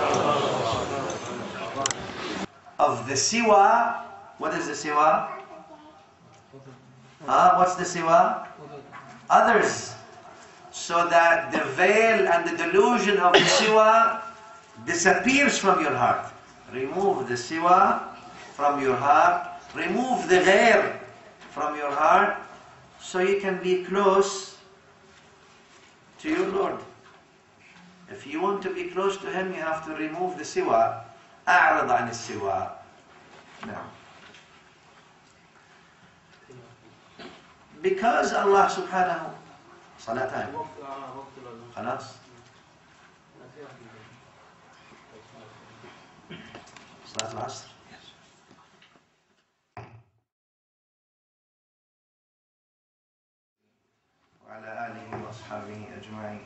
Of the siwa, what is the siwa? Huh? What's the siwa? Others. So that the veil and the delusion of the siwa disappears from your heart. Remove the siwa from your heart. Remove the ghair from your heart so you can be close to your Lord. If you want to be close to Him, you have to remove the siwa. أعرض عن السوا. Now, because Allah subhanahu صلاة time. خلاص. صلاة العصر. وعلى آله وأصحابه أجمعين.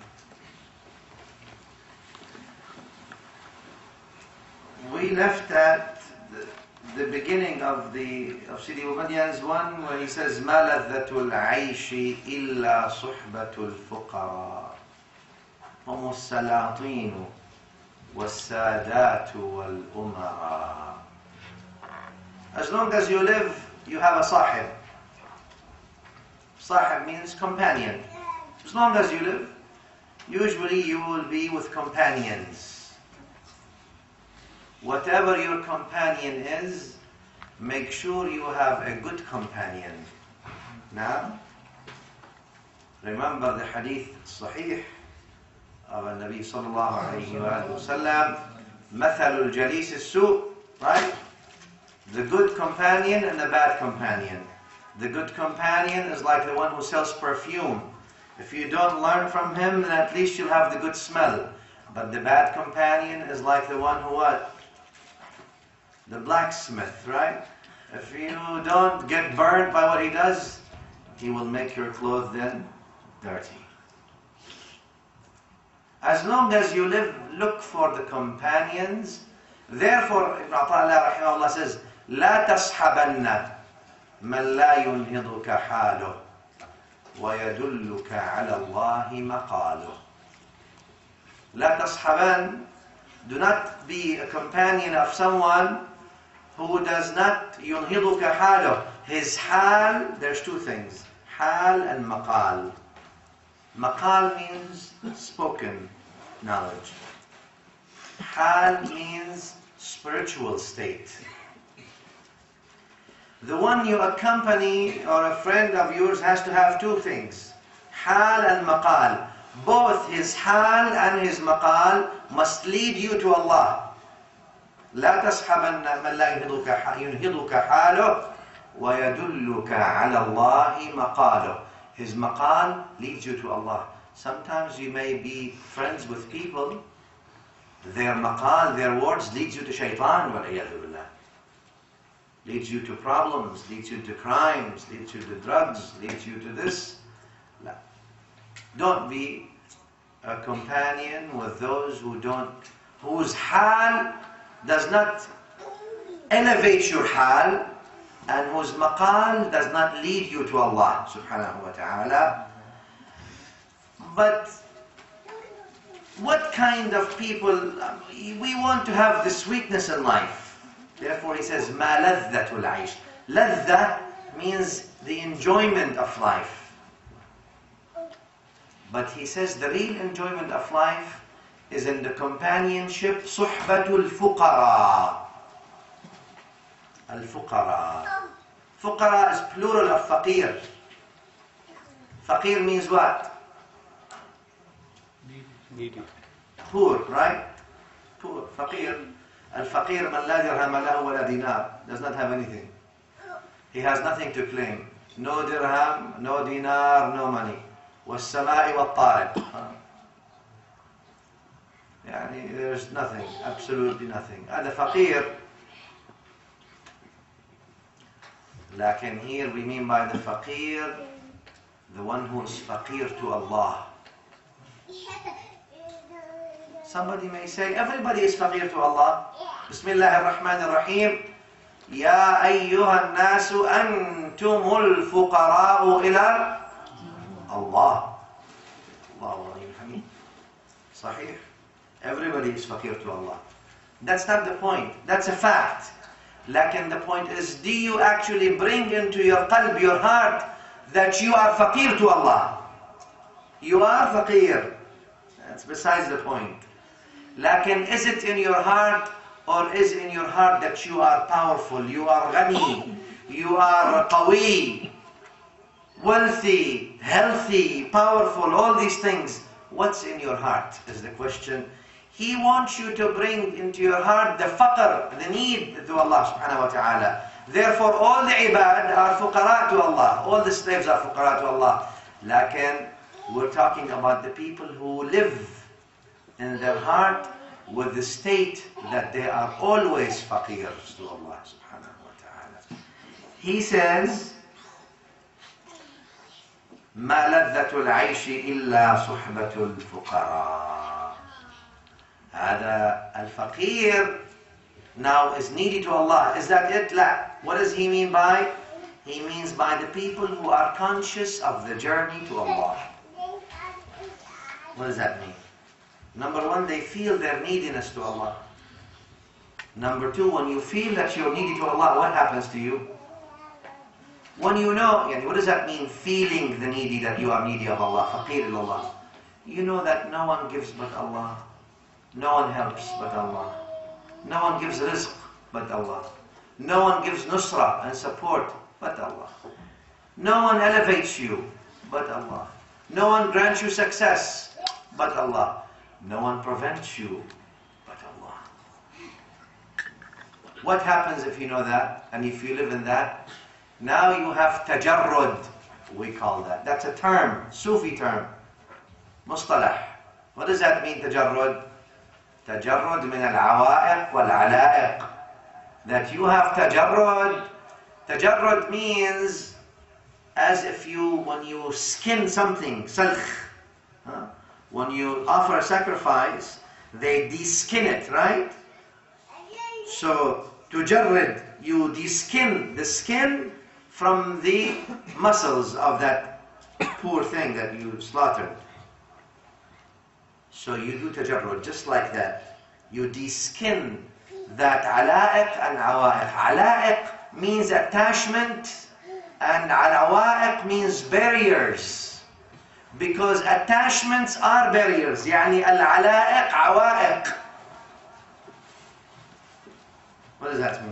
We left at the, the beginning of the of Sidi Ubadiyan's one where he says ما لذة العيش إلا صحبة الفقراء هم السلاطين والسادات والأمراء. As long as you live, you have a sahib. Sahib means companion. As long as you live, usually you will be with companions. Whatever your companion is, make sure you have a good companion. Now, remember the hadith sahih of Nabi sallallahu alayhi wa sallam, مثل الجليس السوء, right? The good companion and the bad companion. The good companion is like the one who sells perfume. If you don't learn from him, then at least you'll have the good smell. But the bad companion is like the one who what? The blacksmith, right? If you don't get burned by what he does, he will make your clothes then dirty. As long as you live, look for the companions. Therefore, Ibn Ata'illah rahimahullah says, لا تصحبن من لا ينهضك حاله ويدلك على الله مقاله. لا تصحبن, do not be a companion of someone who does not ينهضك حاله. His hal, there's two things, hal and maqal. Maqal means spoken knowledge. Hal means spiritual state. The one you accompany or a friend of yours has to have two things, hal and maqal. Both his hal and his maqal must lead you to Allah. لا تصحبن من لا ينهضك حاله ويدلك على الله مقاله. His maqal leads you to Allah. Sometimes you may be friends with people, their maqal, their words leads you to shaitan, wal'iyadhu billah. Leads you to problems, leads you to crimes, leads you to drugs, leads you to this. No. Don't be a companion with those who don't, whose hal does not elevate your hal, and whose maqal does not lead you to Allah subhanahu wa ta'ala. But what kind of people, we want to have the sweetness in life. Therefore he says, مَا لَذَّةُ الْعَيْشِ. Ladha means the enjoyment of life. But he says the real enjoyment of life is in the companionship, صُحْبَةُ الْفُقَرَى. Al-fuqara. Fuqara is plural of faqir. Faqir means what? Needy. Poor, right? Poor. Faqir. Al-faqir man la dirham lahu wa la dinar. Does not have anything. He has nothing to claim. No dirham, no dinar, no money. وَالسَّمَاءِ وَالطَّارِقِ. Yani there's nothing, absolutely nothing. هذا فقير. Lakin here we mean by the faqir, the one who is faqir to Allah. Somebody may say, everybody is faqir to Allah. Bismillah ar-Rahman ar-Rahim. Ya ayyuha an-nasu antumul fuqara'u ila Allah. Allahu Akbar. Sahih. Everybody is faqir to Allah. That's not the point. That's a fact. Lakin the point is, do you actually bring into your qalb, your heart, that you are faqir to Allah? You are faqir. That's besides the point. Lakin is it in your heart, or is in your heart that you are powerful, you are ghani, you are qawi, wealthy, healthy, powerful, all these things? What's in your heart is the question. He wants you to bring into your heart the faqr, the need to Allah subhanahu wa ta'ala. Therefore all the ibad are fuqara to Allah. All the slaves are fuqara to Allah. Lakin we're talking about the people who live in their heart with the state that they are always faqirs to Allah subhanahu wa ta'ala. He says, مَا لَذَّةُ الْعَيْشِ إِلَّا صُحْبَةُ الْفُقَرَى. هذا الفقير now is needy to Allah. Is that it? La. What does he mean by? He means by the people who are conscious of the journey to Allah. What does that mean? Number one, they feel their neediness to Allah. Number two, when you feel that you're needy to Allah, what happens to you? When you know, what does that mean, feeling the needy, that you are needy of Allah, faqir ilallah? You know that no one gives but Allah. No one helps but Allah. No one gives rizq but Allah. No one gives nusra and support but Allah. No one elevates you but Allah. No one grants you success but Allah. No one prevents you but Allah. What happens if you know that, and if you live in that? Now you have tajarrud. we call that. That's a term, Sufi term. مصطلح. What does that mean, تجرد? تجرد من العوائق والعلائق. That you have تجرد. تجرد means as if you, when you skin something, salkh. Huh? When you offer a sacrifice, they de-skin it, right? So, تجرد, you de-skin the skin from the muscles of that poor thing that you slaughtered. So you do tajarrud just like that. You de-skin that ala'iq and awa'iq. Ala'iq means attachment and alawa'iq means barriers. Because attachments are barriers. يعني العلائق عوائق. What does that mean?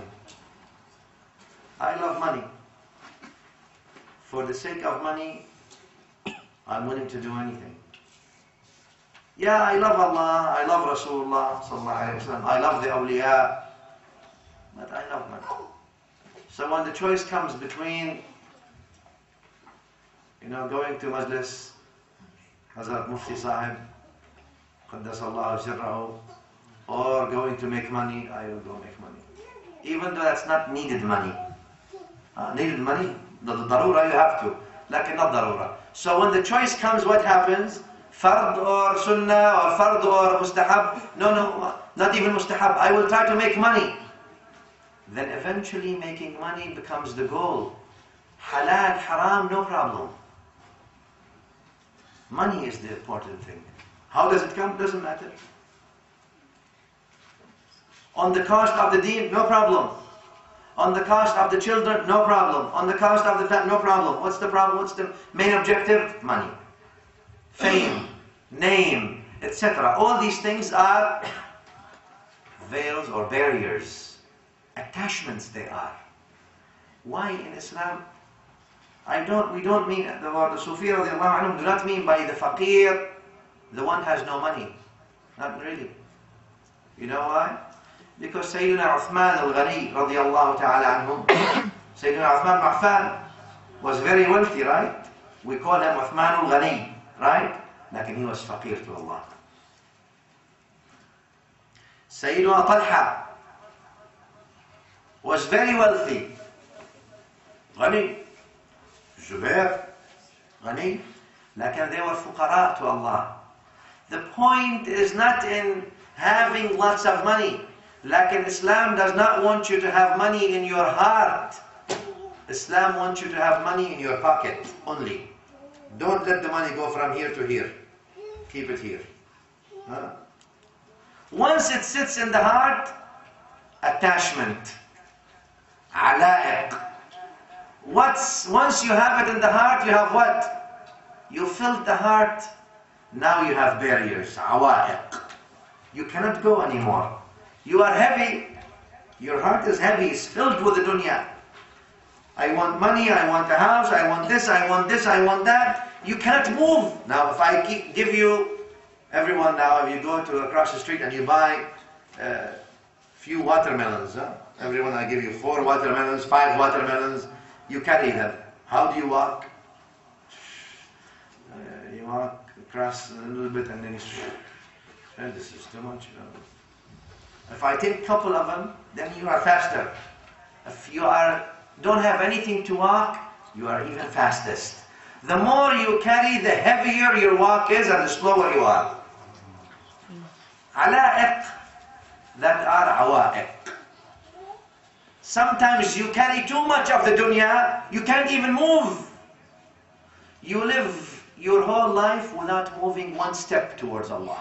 I love money. For the sake of money, I'm willing to do anything. Yeah, I love Allah, I love Rasulullah sallallahu alayhi wa sallam, I love the awliya, but I love money. So when the choice comes between, you know, going to Majlis, Hazrat Mufti Sahib, Qaddasallahu sirrahu, or going to make money, I will go make money. Even though that's not needed money. Uh, needed money, the darura you have to, lakin not darura. So when the choice comes, what happens? Fard or sunnah or fard or mustahab? No, no, not even mustahab. I will try to make money. Then eventually making money becomes the goal. Halal, haram, no problem. Money is the important thing. How does it come? Doesn't matter. On the cost of the deen, no problem. On the cost of the children, no problem. On the cost of the family, no problem. What's the problem? What's the main objective? Money. Fame, name, et cetera. All these things are veils or barriers. Attachments they are. Why in Islam? I don't, we don't mean, the word the Sufi radiallahu anhum do not mean by the faqir, the one has no money. Not really. You know why? Because Sayyidina Uthman al-Ghani radiallahu ta'ala anhum, Sayyidina Uthman Mahfan was very wealthy, right? We call him Uthman al-Ghani, right? Like he was faqir to Allah. Sayyidina Talha was very wealthy. Ghani, Zubair, Ghani, like they were fuqara to Allah. The point is not in having lots of money. Like Islam does not want you to have money in your heart. Islam wants you to have money in your pocket only. Don't let the money go from here to here. Keep it here. Huh? Once it sits in the heart, attachment. Ala'iq. What's, once you have it in the heart, you have what? You filled the heart, now you have barriers. Awa'iq. You cannot go anymore. You are heavy. Your heart is heavy. It's filled with the dunya. I want money, I want a house, I want this, I want this, I want that. You cannot move. Now if I keep, give you, everyone now, if you go to across the street and you buy a uh, few watermelons, huh? Everyone, I give you four watermelons, five watermelons, you carry them. How do you walk? Uh, you walk across a little bit and then you say, oh, this is too much. You know? If I take a couple of them, then you are faster. If you are don't have anything to walk, you are even fastest. The more you carry, the heavier your walk is and the slower you are. Ala'iq, that are awa'iq. Sometimes you carry too much of the dunya, you can't even move. You live your whole life without moving one step towards Allah.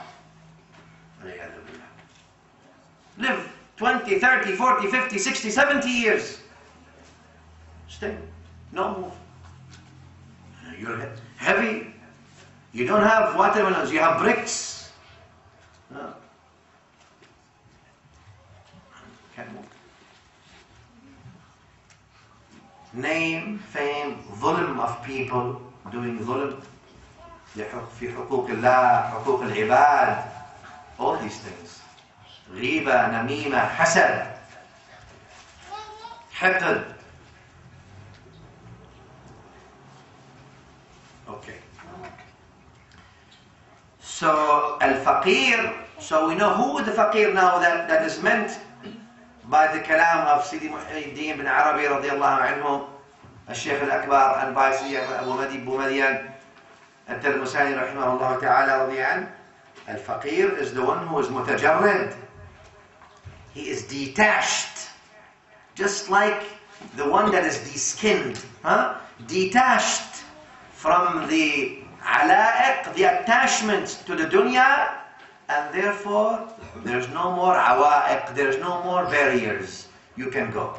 Live twenty, thirty, forty, fifty, sixty, seventy years. Stay. No move. You're heavy. You don't have watermelons, you have bricks. No. Can't move. Name, fame, ظلم of people, doing ظلم. في حقوق الله, حقوق العباد. All these things. غيبة, نميمة, حسد, حقد. So al-faqir, so we know who the faqir now that, that is meant by the kalam of Sidi Muhyiddin ibn Arabi radiallahu anhu, al-Shaykh al-Akbar, and by Sidi Abu Madian al-Tirmusani rahimahullah ta'ala radiyan. Al-faqir is the one who is mutajarrid. He is detached, just like the one that is de-skinned, huh? detached from the ala'iq, the attachments to the dunya, and therefore there's no more awa'iq, there's no more barriers. You can go.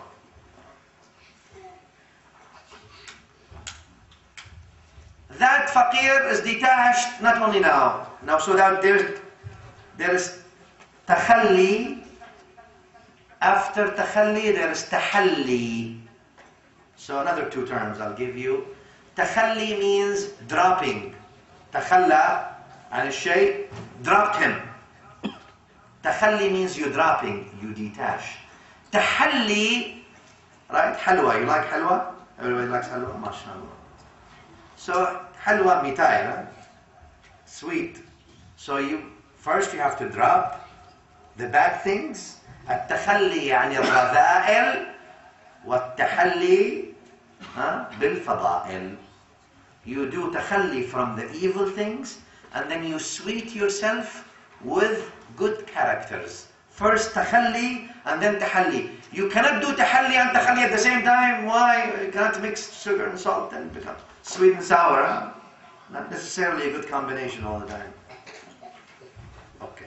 That faqir is detached not only now, now so that there's, there is takhalli. After takhalli there is tahalli. So another two terms I'll give you. Takhalli means dropping. Takhalla an shay, dropped him. Takhalli means you dropping, you detach. Tahalli, right? Halwa, you like halwa? Everybody likes halwa? MashaAllah. So halwa mitai, right? Sweet. So you first you have to drop the bad things. التخلي عن الرذائل والتحلي بالفضائل. You do takhalli from the evil things, and then you sweet yourself with good characters. First takhalli and then tahalli. You cannot do tahalli and takhalli at the same time. Why? You cannot mix sugar and salt and become sweet and sour. Huh? Not necessarily a good combination all the time. Okay.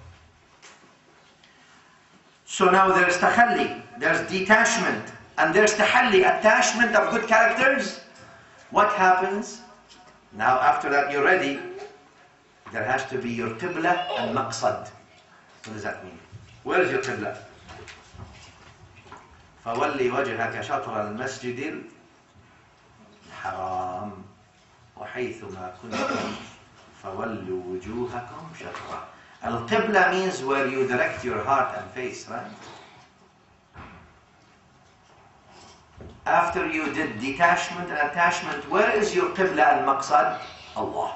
So now there's takhalli, there's detachment, and there's tahalli, attachment of good characters. What happens? Now after that you're ready, there has to be your qibla and maqsad. What does that mean? Where is your qibla? فَوَلِّ وَجْهَكَ شَطْرَ الْمَسْجِدِ الْحَرَامِ وَحَيْثُ مَا كُنْتُمْ فَوَلُّوا وُجُوهَكُمْ شَطْرَهُ. Al-qibla means where you direct your heart and face, right? After you did detachment and attachment, where is your qibla and maqsad? Allah.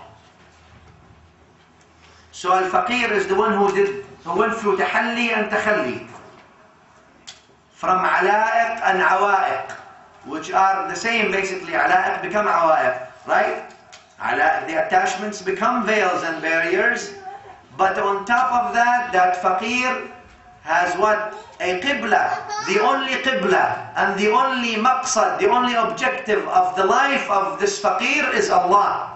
So al-faqir is the one who did, who went through tahalli and takhalli. From ala'iq and awa'iq, which are the same basically. Ala'iq become awa'iq, right? Ala'iq, the attachments become veils and barriers. But on top of that, that faqir has what? A qibla, the only qibla and the only maqsad, the only objective of the life of this faqir is Allah.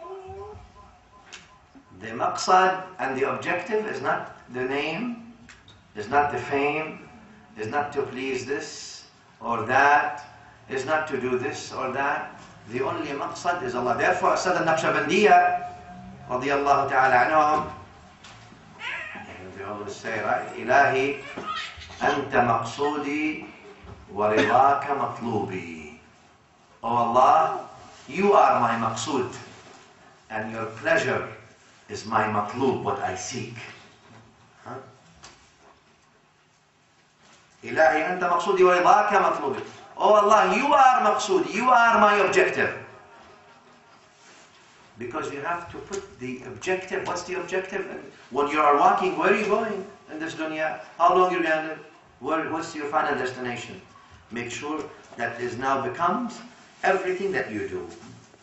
The maqsad and the objective is not the name, is not the fame, is not to please this or that, is not to do this or that. The only maqsad is Allah. Therefore, Asad al-Naqshbandiyya, radiyallahu ta'ala anhum, they always say, right? Ilahi, anta maqsoodi wa ridaka matlubi. Oh Allah, you are my maqsood, and your pleasure is my matlub, what I seek. Huh? Ilahi, anta maqsoodi wa ridaka matlubi. Oh Allah, you are maqsood, you are my objective. Because you have to put the objective. What's the objective? And when you are walking, where are you going in this dunya? How long you're going to live? Where, what's your final destination? Make sure that this now becomes everything that you do.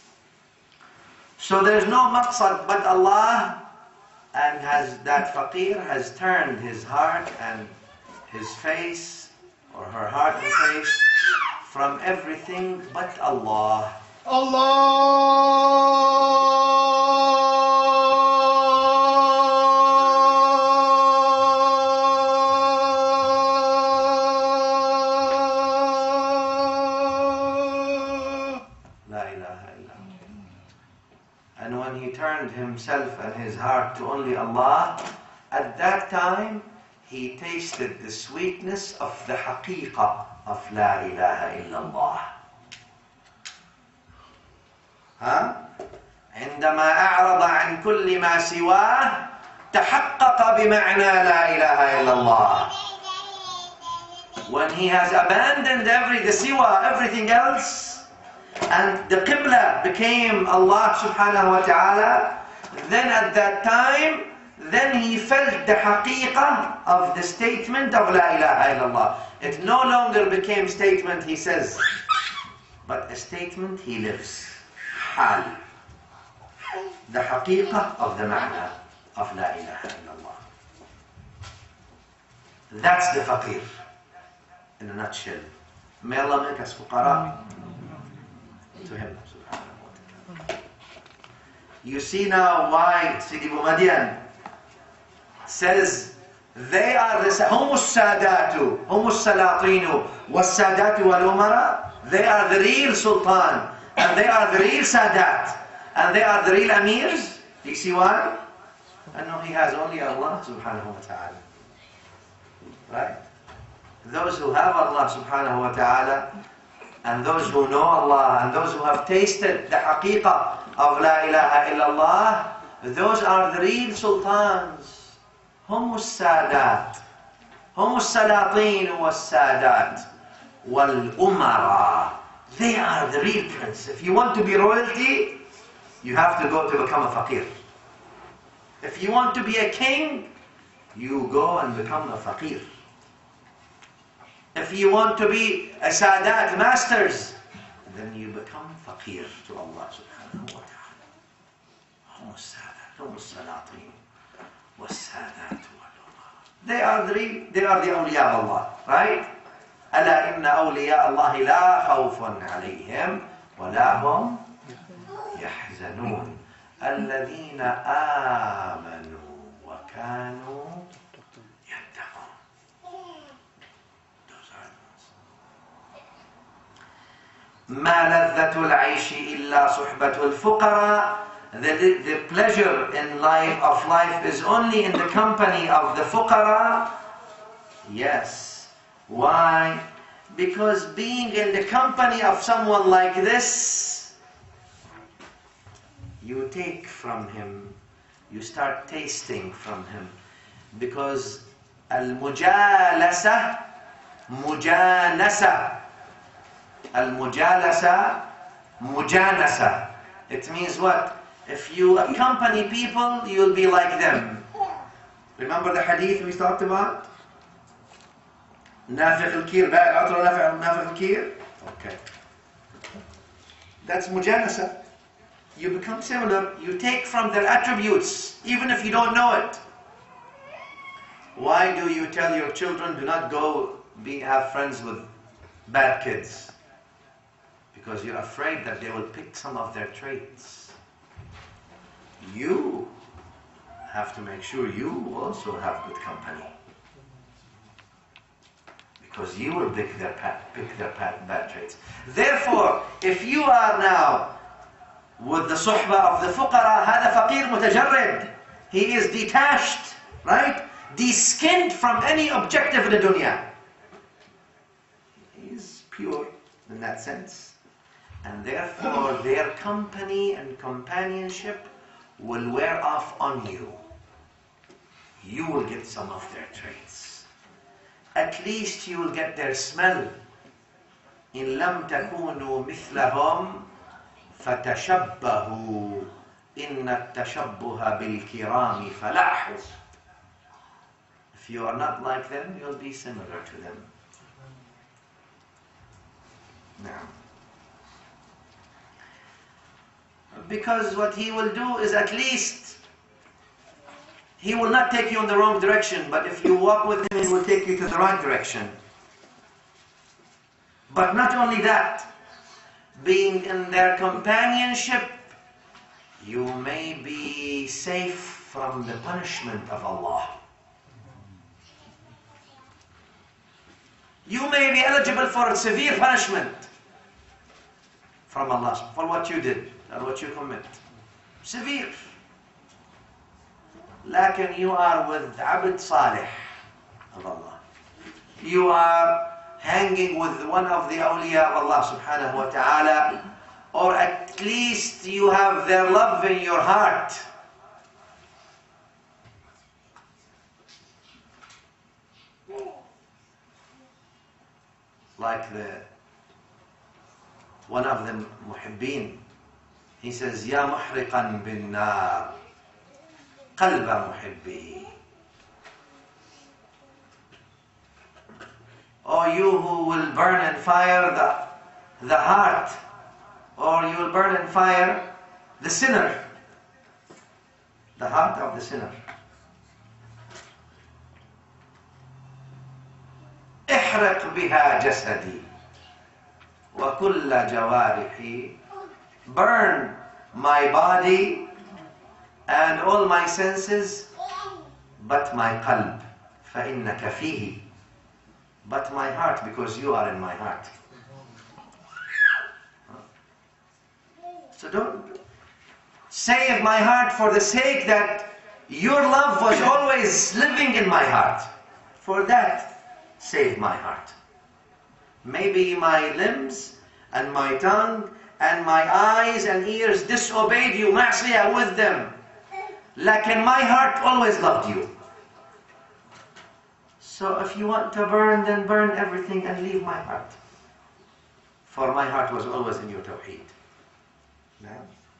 So there's no maqsad but Allah, and has that faqir has turned his heart and his face, or her heart and face, from everything but Allah. Allah. And when he turned himself and his heart to only Allah, at that time he tasted the sweetness of the haqiqah of La ilaha illallah. ها؟ عندما أعرض عن كل ما سواه تحقق بمعنى لا إله إلا الله. When he has abandoned every the siwa, everything else, and the qibla became Allah subhanahu wa ta'ala, then at that time, then he felt the haqiqah of the statement of La ilaha illallah. It no longer became statement he says, but a statement he lives. Hal. The haqiqah of the ma'na of La ilaha illallah. That's the faqir in a nutshell. May Allah make us fuqara to him. You see now why Sidi Bumadian says they are the هم السادات هم السلاطين والسادات والأمراء. They are the real sultan and they are the real sadat and they are the real amirs. You see why? I know he has only Allah subhanahu wa ta'ala. Right? Those who have Allah subhanahu wa ta'ala and those who know Allah and those who have tasted the haqiqah of La ilaha illallah, those are the real sultans. هم السادات هم السلاطين والسادات والأمراء. They are the real prince. If you want to be royalty, you have to go to become a faqir. If you want to be a king, you go and become a faqir. If you want to be a sadat, masters, then you become faqir to Allah subhanahu wa ta'ala. هم السادات هم السلاطين والسادات والأمراء. They are the real, they are the awliya of Allah, right? ألا إن أولياء الله لا خوف عليهم ولا هم يحزنون الذين آمنوا وكانوا يتقون. Those are those. ما لذة العيش إلا صحبة الفقراء. The, the pleasure in life of life is only in the company of the fuqara. Yes. Why? Because being in the company of someone like this, you take from him, you start tasting from him. Because al-mujalasa, mujanasa. Al-mujalasa, mujanasa. It means what? If you accompany people, you'll be like them. Remember the hadith we talked about? نافخ الكير باع العطر نافخ الكير. Okay. That's mujanasa. You become similar. You take from their attributes, even if you don't know it. Why do you tell your children do not go be have friends with bad kids? Because you're afraid that they will pick some of their traits. You have to make sure you also have good company. Because you will pick their, pick their bad traits. Therefore, if you are now with the suhbah of the fuqara, هذا فقير متجرد. He is detached, right? De-skinned from any objective in the dunya. He is pure in that sense. And therefore, their company and companionship will wear off on you. You will get some of their traits. At least you will get their smell. إن لم تكونوا مثلهم فتشبهوا إن التشبه بالكرام فلاح. If you are not like them, you'll be similar to them. Now, because what he will do is at least he will not take you in the wrong direction, but if you walk with him, he will take you to the right direction. But not only that, being in their companionship, you may be safe from the punishment of Allah. You may be eligible for a severe punishment from Allah for what you did or what you commit. Severe. Lakin you are with Abd Salih of Allah. You are hanging with one of the awliya of Allah subhanahu wa ta'ala, or at least you have their love in your heart. Like the one of the muhibbin, he says, Ya muhriqan bin nar, قلب محبه. Or you who will burn in fire the, the heart, or you will burn in fire the sinner, the heart of the sinner. احرق بها جسدي وكل جوارحي, burn my body and all my senses, but my قلب فإنك فيه, but my heart, because you are in my heart. So don't save my heart for the sake that your love was always living in my heart. For that, save my heart. Maybe my limbs and my tongue and my eyes and ears disobeyed you, ma'siyah with them. Lakin my heart always loved you. So if you want to burn, then burn everything and leave my heart. For my heart was always in your tawheed. No?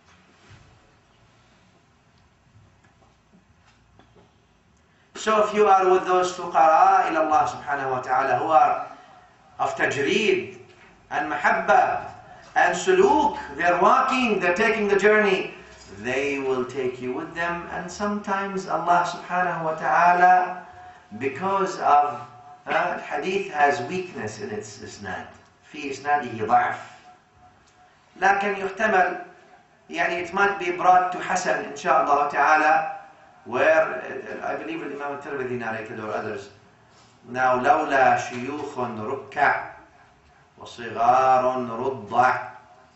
So if you are with those fuqara ila Allah subhanahu wa ta'ala who are of tajreed and mahabba and suluk, they're walking, they're taking the journey, they will take you with them. And sometimes Allah subhanahu wa ta'ala, because of uh, hadith has weakness in its isnad, في إسناده ضعف, لكن يحتمل, يعني it might be brought to Hasan inshallah ta'ala, where uh, I believe Imam al-Tirmidhi narrated or others. Now, لولا شيوخ ركع وصغار رضع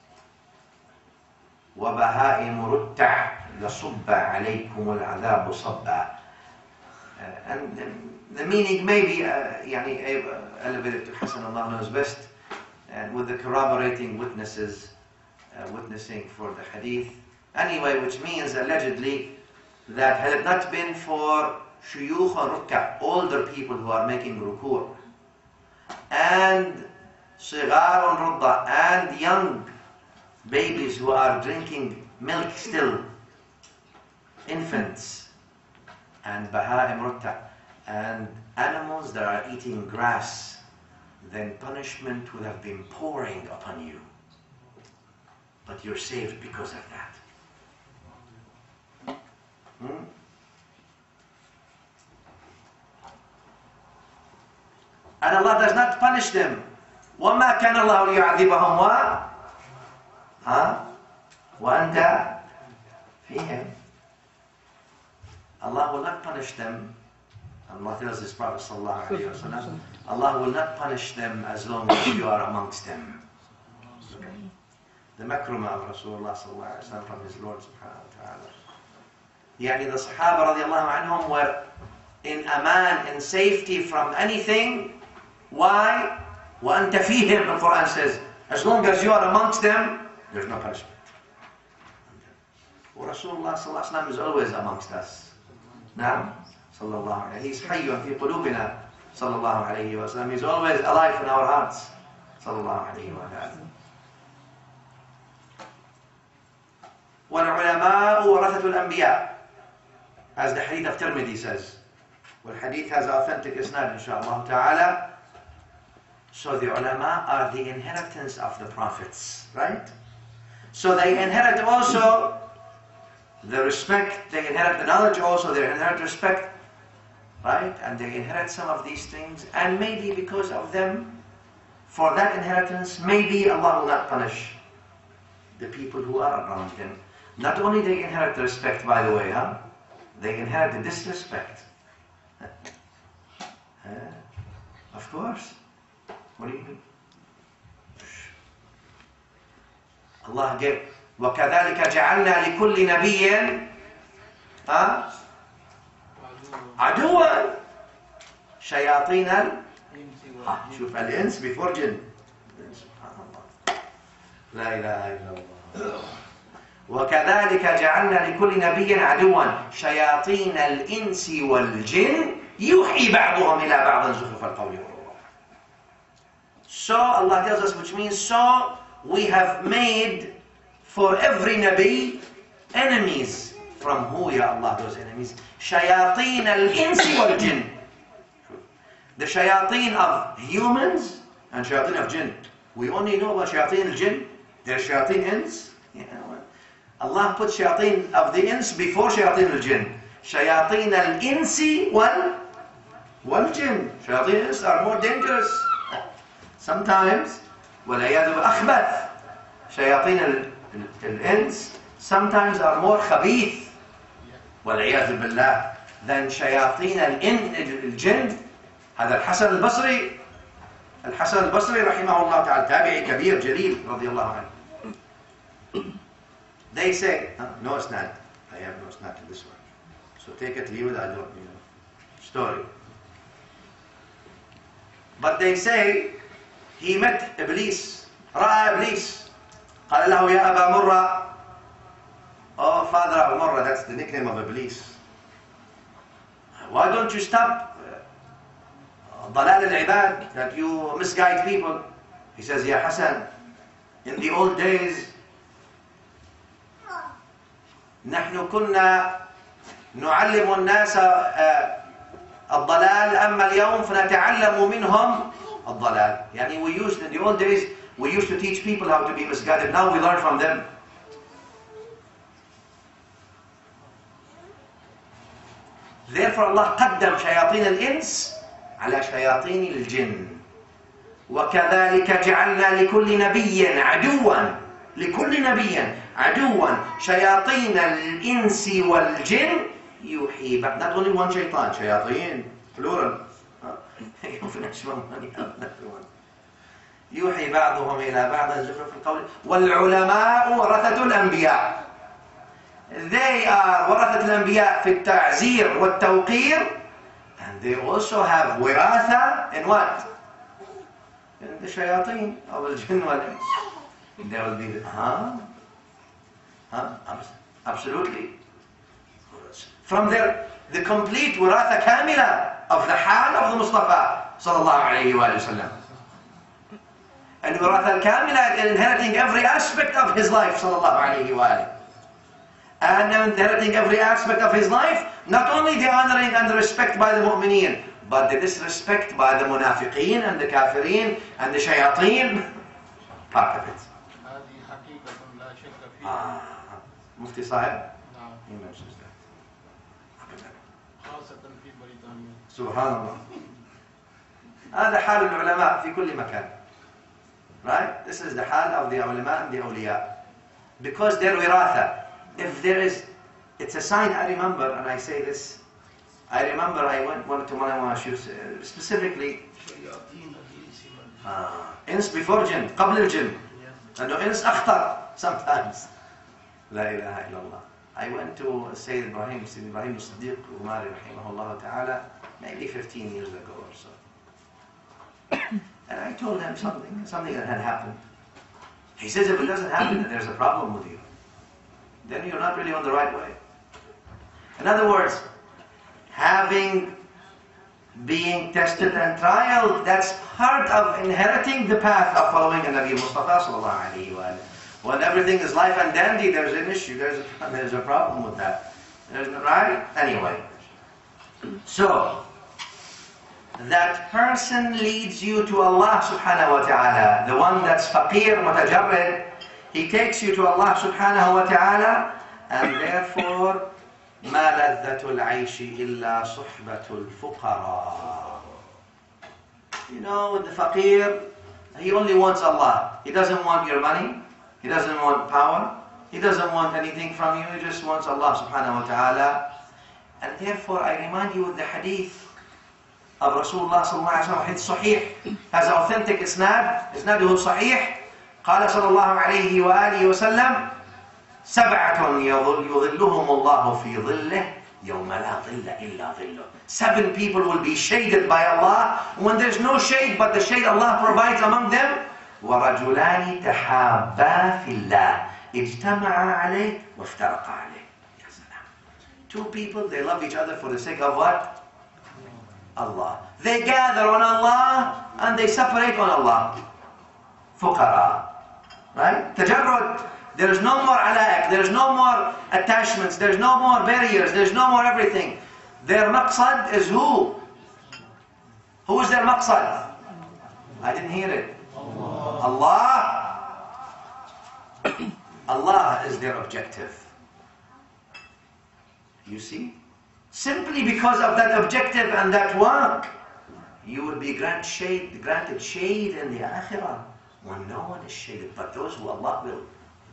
وبهائم رتع لصب عليكم العذاب صبا. And the meaning may be uh, يعني uh, elevated to Hasan, Allah knows best, and with the corroborating witnesses uh, witnessing for the hadith. Anyway, which means allegedly that had it not been for shuyukh rukka, older people who are making rukur, and sigar rudda, and young babies who are drinking milk still, infants, and baha'im rutta, and animals that are eating grass, then punishment would have been pouring upon you. But you're saved because of that. Hmm? And Allah does not punish them. وَمَا كَانَ اللَّهُ لِيُعَذِّبَهُمْ وَ ها وَأَنْتَ فِيهِمْ. Allah will not punish them. Allah tells His Prophet sallallahu alaihi wasallam, Allah will not punish them as long as you are amongst them. Okay. The makruma of Rasulullah sallallahu alaihi wasallam from his Lord subhanahu wa ta'ala. Yani the Sahaba radiallahu anhum were in aman, in safety from anything. Why? وَأَنْتَ فِيهِمْ, the Quran says, as long as you are amongst them, there's no punishment. Well, Rasulullah sallallahu alaihi wasallam is always amongst us. Now, sallallahu alayhi, he's hayyun fi qulubina, sallallahu alayhi wa sallam. He's always alive in our hearts, sallallahu alayhi wa sallam. وَالْعُلَمَاءُ وَرَثَةُ الْأَنْبِيَاءِ, as the hadith of Tirmidhi says. Well, hadith has authentic isnad, inshaAllah ta'ala. So the ulama are the inheritance of the prophets, right? So they inherit also the respect, they inherit the knowledge also, they inherit respect, right? And they inherit some of these things, and maybe because of them, for that inheritance, maybe Allah will not punish the people who are around them. Not only they inherit the respect, by the way, huh? They inherit the disrespect. uh, of course. What do you mean? Allah gave, وَكَذَلِكَ جَعَلْنَا لِكُلِّ نَبِيٍّ ها عدوا شياطين ها شوف الإنس before جن. سبحان الله. لا إله إلا الله. وكذلك جعلنا لكل نبي عدوا شياطين الإنس والجن يوحي بعضهم إلى بعض زخرف القول غرورا. So Allah tells us, which means so we have made for every Nabi enemies From who, Ya Allah, those enemies? Shayateen al-insi wal-jinn. The shayateen of humans and shayateen of jinn. We only know about shayateen al-jinn. There's shayateen ins. You know, Allah put shayateen of the ins before shayateen al-jinn. Shayateen al-insi wal wal-jinn. Shayateen ins are more dangerous. Sometimes, وَلَيَذُ أَخْبَث. Shayateen al-ins sometimes are more khabith. وَالْعِيَاذُ بِاللَّهِ. Than shayateen al-jinn. هذا الحسن البصري. الحسن البصري رحمه الله تعالى تابعي كبير جليل رضي الله عنه. They say, uh, no isnad. I have no isnad to this one. So take it, leave it, I don't, you know. Story. But they say, he met Iblis. رأى إبليس. قال له يا أبا مرة. Oh, father of Murrah, that's the nickname of Iblis. Why don't you stop ضلال العباد, that you misguide people? He says, Ya Hassan, in the old days, نحن كنا نعلم الناس الضلال أما اليوم فنتعلم منهم الضلال. يعني we used, in the old days, we used to teach people how to be misguided. Now we learn from them. Therefore Allah قدم شياطين الإنس على شياطين الجن. وكذلك جعلنا لكل نبي عدوا لكل نبي عدوا شياطين الإنس والجن يوحي. Not only one shaitan, شياطين plural. يوحي بعضهم إلى بعض زخرف القول. والعلماء ورثة الأنبياء. They are ورثة الأنبياء في التعزير والتوقير. And they also have wiratha in what? In the shayateen of al-jinn wal-ins. There will be the, huh? Huh? Absolutely. From there, the complete wiratha kamila of the hal of the Mustafa sallallahu alayhi wa sallam. And wiratha al-kamila inheriting every aspect of his life sallallahu alayhi wa sallam. And inheriting every aspect of his life, not only the honoring and the respect by the mu'mineen, but the disrespect by the munafiqeen and the kafirin and the shayateen, part of it. Ah, Mufti Sahib? He mentions that. Subhanallah. هذا حال العلماء في كل مكان. Right? This is the حال of the ulama and the awliya. Because they're wiratha. If there is, it's a sign. I remember, and I say this, I remember I went, went to Malama Shus, uh, specifically, uh, ins before jinn, قبل الجن. And no ins أخطر sometimes. لا إله إلا الله. I went to Sayyid Ibrahim, Sayyid Ibrahim Siddiq Umari rahimahullah ta'ala, maybe fifteen years ago or so. And I told him something, something that had happened. He says, if it doesn't happen, then there's a problem with you. Then you're not really on the right way. In other words, having, being tested and trialed, that's part of inheriting the path of following a Nabi Mustafa sallallahu alayhi wa sallam. When everything is life and dandy, there's an issue, there's a, there's a problem with that. There's, right? Anyway. So, that person leads you to Allah subhanahu wa ta'ala. The one that's faqir, mutajarrid, he takes you to Allah subhanahu wa ta'ala, and therefore, مَا لَذَّةُ الْعَيْشِ إِلَّا صُحْبَةُ الْفُقَرَاءِ. You know, the faqir, he only wants Allah. He doesn't want your money. He doesn't want power. He doesn't want anything from you. He just wants Allah subhanahu wa ta'ala. And therefore, I remind you of the hadith of Rasulullah sallallahu alayhi wa sallam, hadith sahih, has authentic isnad, isnaduhu sahih. قال صلى الله عليه وآله وسلم سبعة يظلهم الله في ظله يوم لا ظل إلا ظله. Seven people will be shaded by Allah when there's no shade but the shade Allah provides among them. ورجلان تحابا في الله اجتمعا عليه وافترقا عليه. Two people, they love each other for the sake of what? Allah. They gather on Allah and they separate on Allah. فقراء. Right? تجرد There is no more ala'iq, there is no more attachments, there is no more barriers, there is no more everything. Their maqsad is who? Who is their maqsad? I didn't hear it. Allah. Allah is their objective. You see? Simply because of that objective and that work, you will be granted shade, granted shade in the akhirah. When no one is shaded but those who Allah will.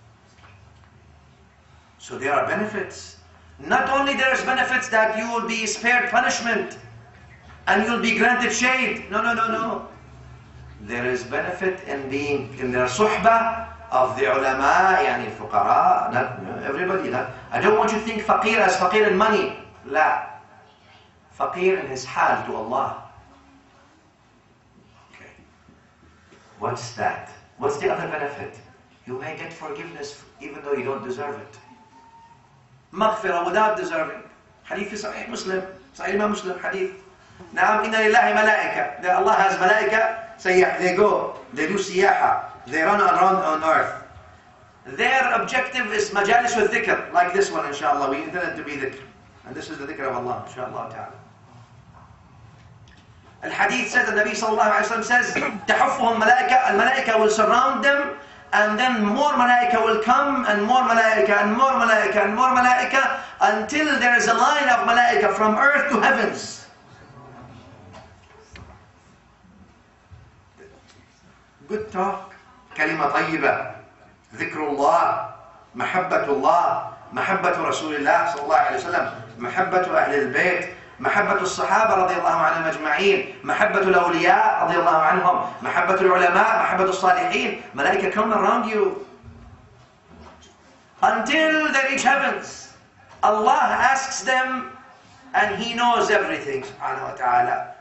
So there are benefits. Not only there is benefits that you will be spared punishment and you will be granted shade. No, no, no, no. There is benefit in being in their suhbah of the ulama, yani fuqara, not everybody. Not, I don't want you to think faqir as faqir in money. La. Faqir in his hal to Allah. Okay. What's that? What's the other benefit? You may get forgiveness even though you don't deserve it. Maghfirah without deserving. Hadith is Sahih Muslim. Sahih Imam Muslim hadith. Naam inna lillahi malaika. Allah has malaika. Sayyah. They go. They do siyaha. They run around on earth. Their objective is majalis with dhikr. Like this one, inshallah. We intend it to be dhikr. And this is the dhikr of Allah, inshallah ta'ala. Al-Hadith says, the Nabi sallallahu alayhi wa sallam says, تَحُفُّهُمْ مَلَائِكَةً, al-malaika will surround them, and then more malaika will come, and more malaika, and more malaika, and more malaika, until there is a line of malaika from earth to heavens. Good talk. Kalima tayyibah. Dhikrullah. Mahabbatullah. Mahabbatu Rasulillah sallallahu alayhi wa sallam. Mahabbatu Ahlil Bayt. محبة الصحابة رضي الله عنهم أجمعين محبة الأولياء رضي الله عنهم محبة العلماء محبة الصالحين ملائكة come around you until they reach heavens. Allah asks them and He knows everything subhanahu wa ta'ala.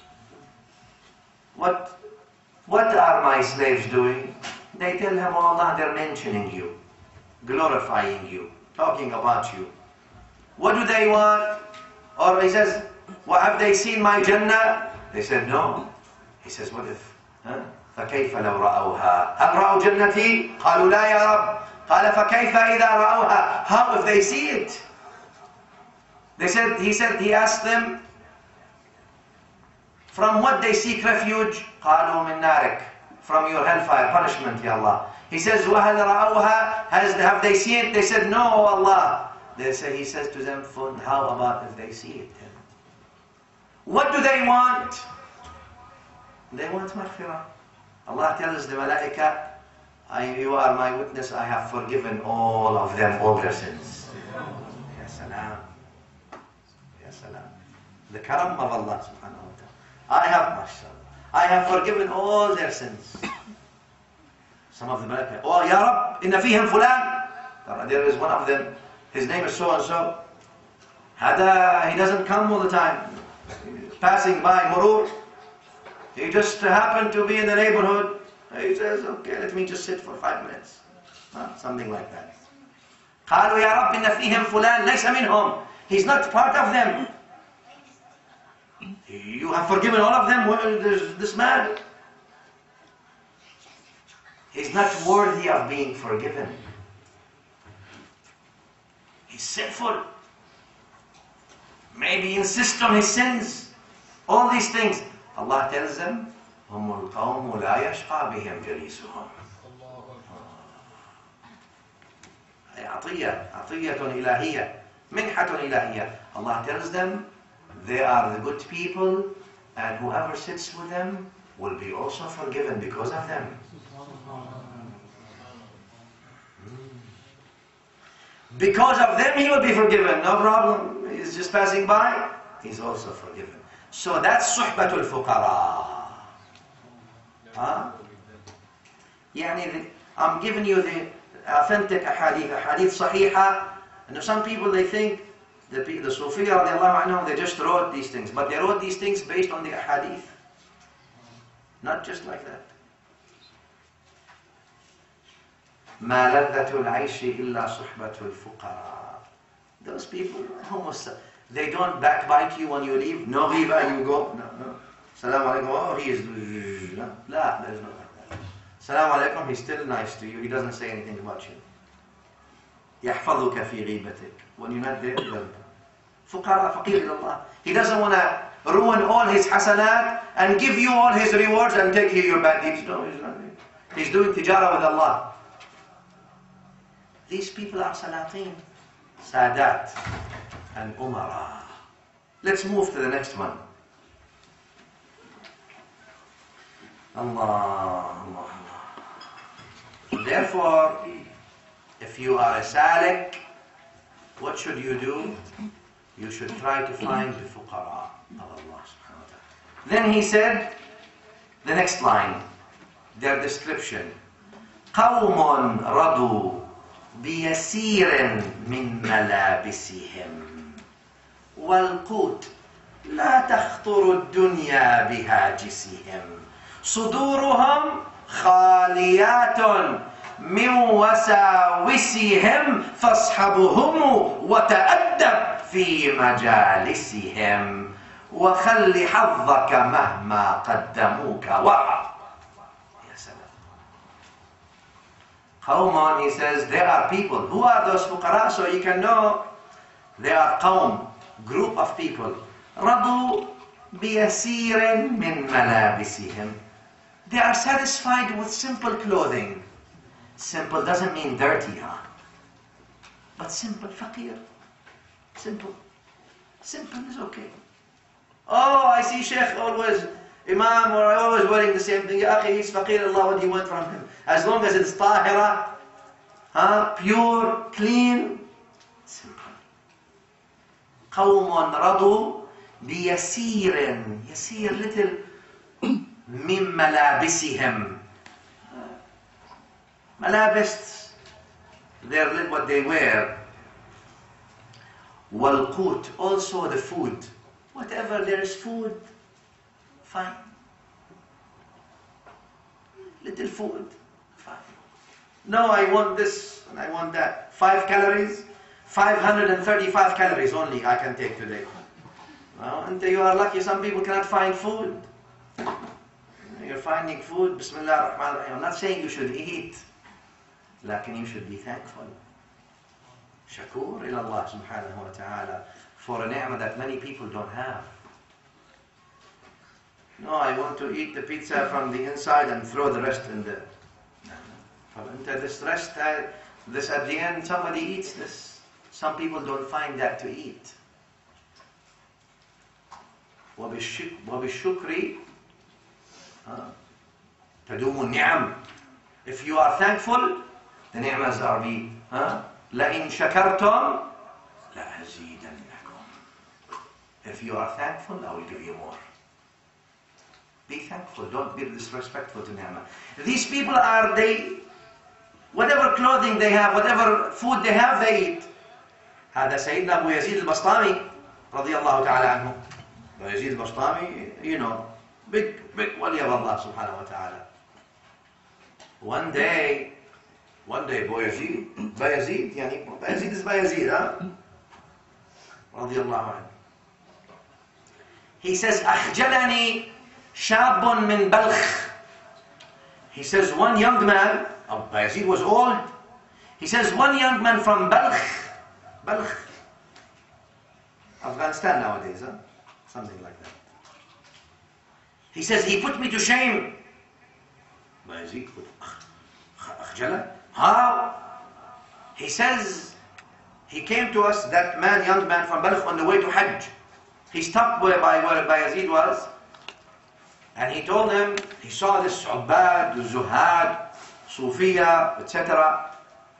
What, what are my slaves doing? They tell him, oh Allah, they're mentioning you, glorifying you, talking about you. What do they want? Or he says, well, have they seen my Jannah? They said, no. He says, what if? Huh? فَكَيْفَ لَوْ رَأَوْهَا هَلْ رَأَوْ جَنَّتِي؟ قَالُوا لَا يَا رَبِّ قَالَ فَكَيْفَ إِذَا رَأَوْهَا. How if they see it? They said, he said, he asked them, from what they seek refuge? قَالُوا مِن نَارِكَ. From your hellfire, punishment, Ya Allah. He says, وَهَلْ رَأَوْهَا. Have they seen it? They said, no, O Allah. They say, he says to them, how about if they see it? What do they want? They want maghfirah. Allah tells the malaika, I, you are my witness, I have forgiven all of them, all their sins. Ya salam. Ya salam. The karam of Allah subhanahu wa ta'ala. I have, mashallah, I have forgiven all their sins. Some of the malaika, oh Ya Rab, inna fihim fulan. There is one of them. His name is so and so. Hada, he doesn't come all the time. Passing by Murur. He just happened to be in the neighborhood. He says, okay, let me just sit for five minutes. Huh? Something like that. قالوا يا رب إن فيهم فلان ليس منهم. He's not part of them. You have forgiven all of them. There's this man. He's not worthy of being forgiven. He's sinful. Maybe insist on his sins. All these things. Allah tells them, هم القوم لا يشقى بهم جليسهم. عطية عطية إلهية منحة إلهية. Allah tells them they are the good people and whoever sits with them will be also forgiven because of them. Because of them he will be forgiven, no problem. He's just passing by, he's also forgiven. So that's suhbatul fuqara. Huh? يعني I'm giving you the authentic ahadith, ahadith sahiha. And some people, they think the, the Sufiya radiallahu anhum, they just wrote these things. But they wrote these things based on the ahadith. Not just like that. ما لذة العيش إلا صحبة الفقراء. Those people, almost, they don't backbite you when you leave. No ghiba, you go. No, no. Salaam alaikum. Oh, he is. No, no, there's no like that. Salaam alaikum, he's still nice to you. He doesn't say anything about you. يحفظك في غيبتك. When you're not there, you're فقراء فقير إلى الله. He doesn't want to ruin all his hasanat and give you all his rewards and take you your bad deeds. No, he's not. He's doing tijara with Allah. These people are salatin, sadat, and umara. Let's move to the next one. Allah, Allah, Allah. Therefore, if you are a salik, what should you do? You should try to find the fuqara of Allah subhanahu wa ta'ala. Then he said, the next line, their description. قَوْمٌ رَضُوا بِيَسِيرٍ مِّن مَلَابِسِهِمْ وَالْقُوتُ لَا تَخْطُرُ الدُّنْيَا بِهَاجِسِهِمْ صُدُورُهُمْ خَالِيَاتٌ مِّن وَسَاوِسِهِمْ فَاصْحَبْهُمْ وَتَأَدَّبْ في مجالسهم وخل حظك مهما قدموك ورع. يا سلام. قوم, he says, there are people. Who are those fuqara? So you can know they are qawm, group of people. رضوا بيسير من ملابسهم. They are satisfied with simple clothing. Simple doesn't mean dirty, huh? But simple, faqir. Simple. Simple is okay. Oh, I see Sheikh always, Imam, or always wearing the same thing. Ya akhi, he's faqir, Allah, what do you want from him? As long as it's tahira, huh, pure, clean, simple. قوم رضوا بيسير, يسير, little, من ملابسهم. Malabis, they're what they wear. Walqut, also the food. Whatever there is food, fine. Little food, fine. No, I want this and I want that. Five calories, five hundred thirty-five calories only I can take today. Well, and you are lucky, some people cannot find food. You're finding food, Bismillah ar-Rahman ar-Rahim. I'm not saying you should eat, lakin you should be thankful. Shakur ila Allah subhanahu wa ta'ala for a ni'mah that many people don't have. No, I want to eat the pizza from the inside and throw the rest in the... This rest, uh, this at the end, somebody eats this. Some people don't find that to eat. وَبِالشُّكْرِ تَدُومُ النِّعَمِ. If you are thankful, the ni'mas are be... Huh? لَإِن شَكَرْتُمْ لَأَزِيدَنَّكُمْ. If you are thankful, I will give you more. Be thankful, don't be disrespectful to ni'mah. These people are, they, whatever clothing they have, whatever food they have, they eat. هذا سيدنا أبو يزيد البسطامي رضي الله تعالى عنه. أبو يزيد البسطامي, you know, big, big wali of Allah subhanahu wa ta'ala. One day, One day, Bayazid, Bayazid, يعني Bayazid is Bayazid, huh? رضي الله عنه. He says, أخجلني شاب من بلخ. He says, one young man, oh, Bayazid was old. He says, one young man from Balkh, Balkh, Afghanistan nowadays, huh? Something like that. He says, he put me to shame. Bayazid put, أخجلني. How? He says, he came to us, that man, young man from Balkh, on the way to Hajj. He stopped where, by where Bayazid was, and he told him, he saw this Ubbad, Zuhad, Sufiya, et cetera.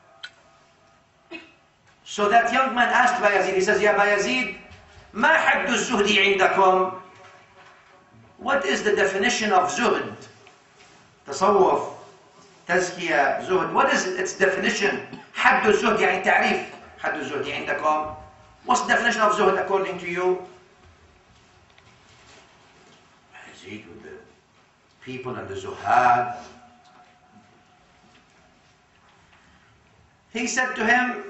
So that young man asked Bayazid, he says, Ya Bayazid, ما حد الزهد عندكم? What is the definition of zuhd? Tasawwuf, Tazkiyah, zuhd. What is its definition? حد الزهد يعني تعريف. حد الزهد عندكم? What's the definition of zuhd according to you? Bayazid with the people and the zuhad. He said to him,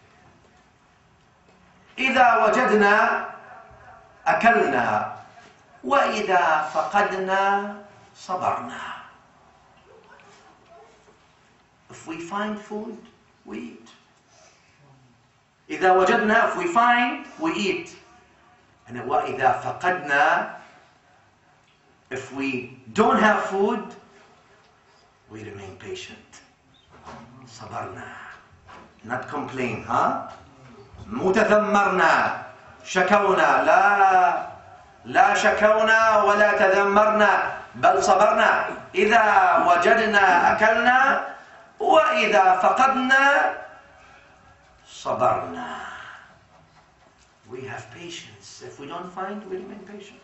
إذا وجدنا أكلنا وإذا فقدنا صبرنا. If we find food, we eat. إذا وجدنا, if we find, we eat. And وإذا فقدنا, if we don't have food, we remain patient. صبرنا. Not complain, huh? مو تذمرنا شكونا، لا لا شكونا ولا تذمرنا بل صبرنا. إذا وجدنا أكلنا وإذا فقدنا صبرنا. We have patience. If we don't find, we remain patient.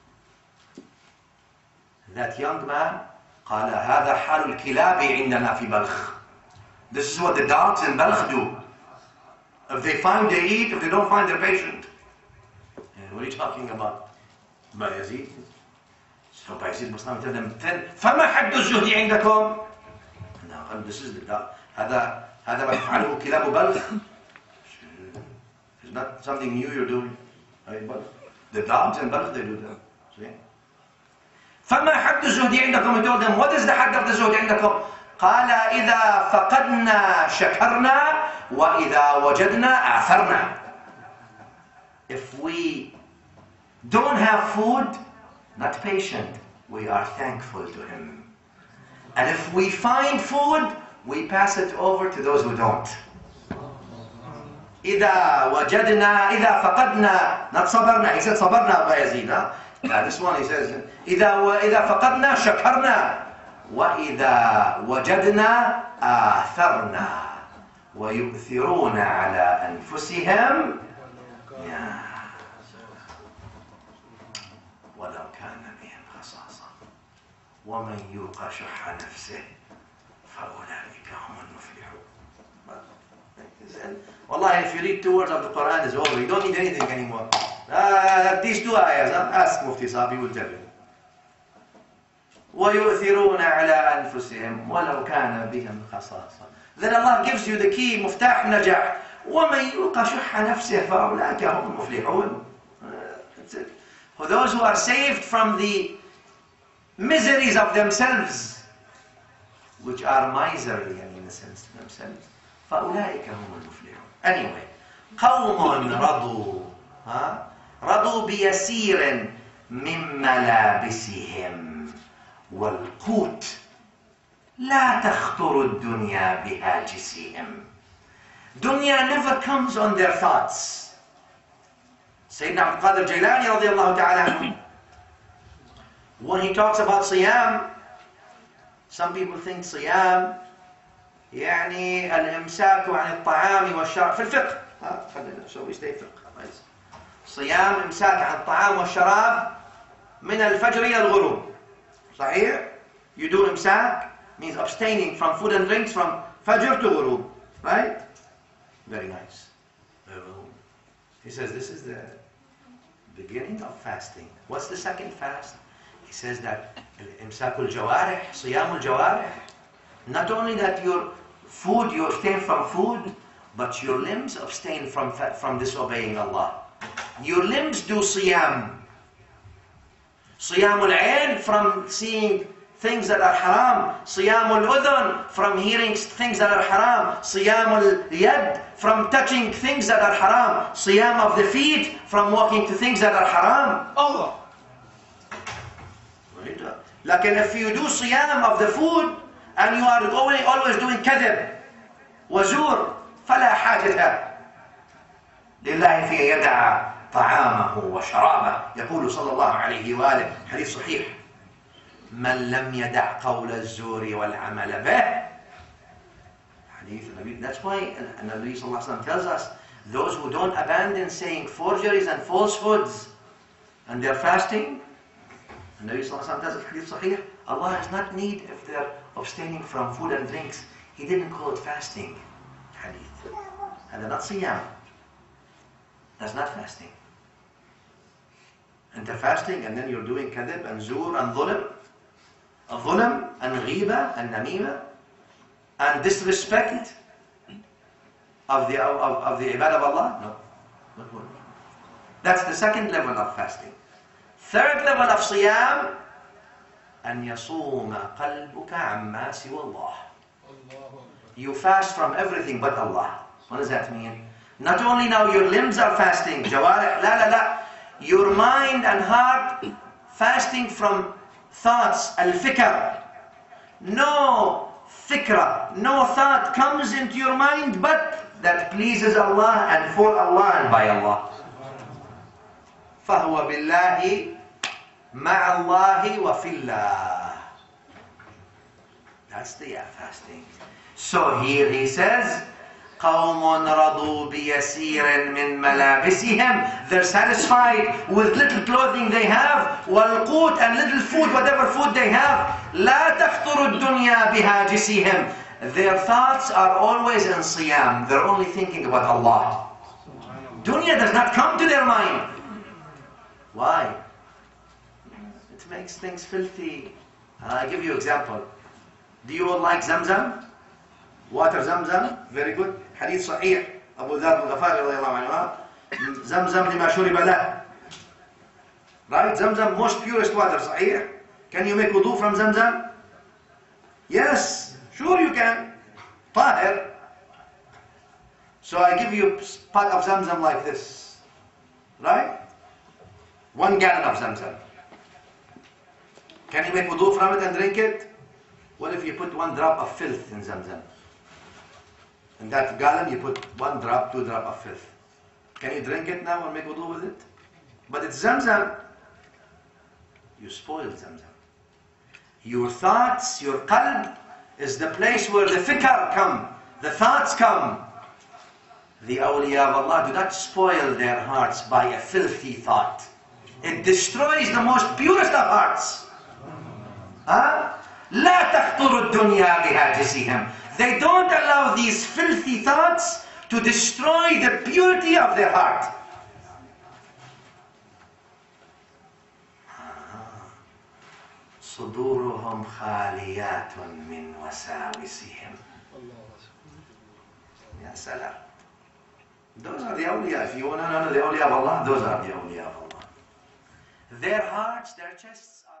That young man قال هذا حال الكلاب عندنا في بلخ. This is what the dogs in Balkh do. If they find, they eat. If they don't find, they're patient. And what are you talking about? Bayezid. So Bayezid Bustami tell them, فما حد الزهد عندكم? No, this is the dog. هذا هذا ما يفعله كلاب بلخ. It's not something new you're doing. But the dogs in Balkh, they do that. See? فما حد الزهد عندكم? He told them, what is the حد of the زهد عندكم? قال إذا فقدنا شكرنا وإذا وجدنا آثرنا. If we don't have food, not patient, we are thankful to him. And if we find food, we pass it over to those who don't. إذا وجدنا, إذا فقدنا, not صبرنا. He said صبرنا أبا يزيد. Huh? Now this one he says, إذا وإذا فقدنا شكرنا وإذا وجدنا آثرنا ويؤثرون على أنفسهم ولو كان بهم خصاصة ومن يوق شح نفسه فأولئك هم المفلحون. Wallahi, if you read two words of the Quran, it's over. You don't need anything anymore. Uh, these two ayahs, huh? Ask Mufti Sahib, he will tell you. وَيُؤْثِرُونَ عَلَىٰ أَنفُسِهِمْ وَلَوْ كَانَ بِهِمْ خَصَاصَةٌ. Then Allah gives you the key, مفتاح نجاح. وَمَنْ يُوقَ شُحَّ نَفْسِهِ فَأُولَٰئِكَ هُمُ الْمُفْلِحُونَ. That's it. For those who are saved from the miseries of themselves, which are miserly in a sense to themselves, فَأُولَٰئِكَ هُمُ الْمُفْلِحُونَ. Anyway, قَوْمٌ رَضُوا huh? رَضُوا بِيَسِيرٍ مِّن مَلَابِسِهِمْ والقوت لا تخطر الدنيا بهاجسهم. Dunya never comes on their thoughts. Sayyidina Abdul Qadir Jailani radiallahu ta'ala, when he talks about Siyam, some people think Siyam يعني الإمساك عن الطعام والشراب في الفقه. So we stay fiqh. صيام إمساك عن الطعام والشراب من الفجر إلى الغروب. صحيح? You do imsak, means abstaining from food and drinks from fajr to ghurub. Right? Very nice. He says this is the beginning of fasting. What's the second fast? He says that imsakul jawarih, siyamul jawarih. Not only that your food, you abstain from food, but your limbs abstain from, from disobeying Allah. Your limbs do siyam. Siyamul ayn, from seeing things that are haram. Siyamul udhun, from hearing things that are haram. Siyamul yad, from touching things that are haram. Siyam of the feet, from walking to things that are haram. Allah. Like if you do siyam of the food, and you are always, always doing kadhib, wazur, فلا حاجة لله في يدع طعامه وشرابه. يقول صلى الله عليه وآله حديث صحيح: من لم يدع قول الزور والعمل به. Hadith Nabi. That's why Nabi sallallahu alaihi wasallam tells us, those who don't abandon saying forgeries and falsehoods, and they're fasting, and Nabi sallallahu alaihi wasallam tells us hadith sahih, Allah has not need if they're abstaining from food and drinks. He didn't call it fasting. Hadith. And they're not siyam. That's not fasting. And they're fasting, and then you're doing kadhib and zur and dhulim, dhulim and ghiba and namima, and disrespect of the of, of the ibad of Allah. No, not one. That's the second level of fasting. Third level of siyam: أن يصوم قلبك عما سوى الله. You fast from everything but Allah. What does that mean? Not only now your limbs are fasting, jawarih, la la la, your mind and heart fasting from thoughts, al-fikr. No fikra, no thought comes into your mind but that pleases Allah and for Allah and by Allah. فَهُوَ بِاللَّهِ مَعَ اللَّهِ وَفِي اللَّهِ. That's the fasting. So here he says, قَوْمٌ رَضُوا بِيَسِيرٍ مِّن مَلَابِسِهِمْ. They're satisfied with little clothing they have, وَالْقُوتِ, and little food, whatever food they have. لَا تَخْطُرُ الدُّنْيَا بِهَاجِسِهِمْ. Their thoughts are always in siyam. They're only thinking about Allah. Dunya does not come to their mind. Why? It makes things filthy. I'll give you an example. Do you all like Zamzam? Water Zamzam? Very good. Hadith Sahih. Abu Dharr al-Ghafari radiyallahu anhu. Zamzam lima shuriba lah. Right? Zamzam, most purest water. Sahih. Can you make wudu from Zamzam? Yes. Sure you can. Tahir. So I give you a pot of Zamzam like this. Right? One gallon of Zamzam. Can you make wudu from it and drink it? What if you put one drop of filth in Zamzam? In that gallon you put one drop, two drop of filth. Can you drink it now and make wudu with it? But it's Zamzam. You spoil Zamzam. Your thoughts, your qalb is the place where the fikr come, the thoughts come. The awliya of Allah do not spoil their hearts by a filthy thought. It destroys the most purest of hearts. Huh? لا تخطر الدنيا بهاجسهم. They don't allow these filthy thoughts to destroy the purity of their heart. صدورهم خاليات من وساوسهم. Ya salam. Those are the awliya. If you want to know the awliya of Allah, those are the awliya of Allah. Their hearts, their chests are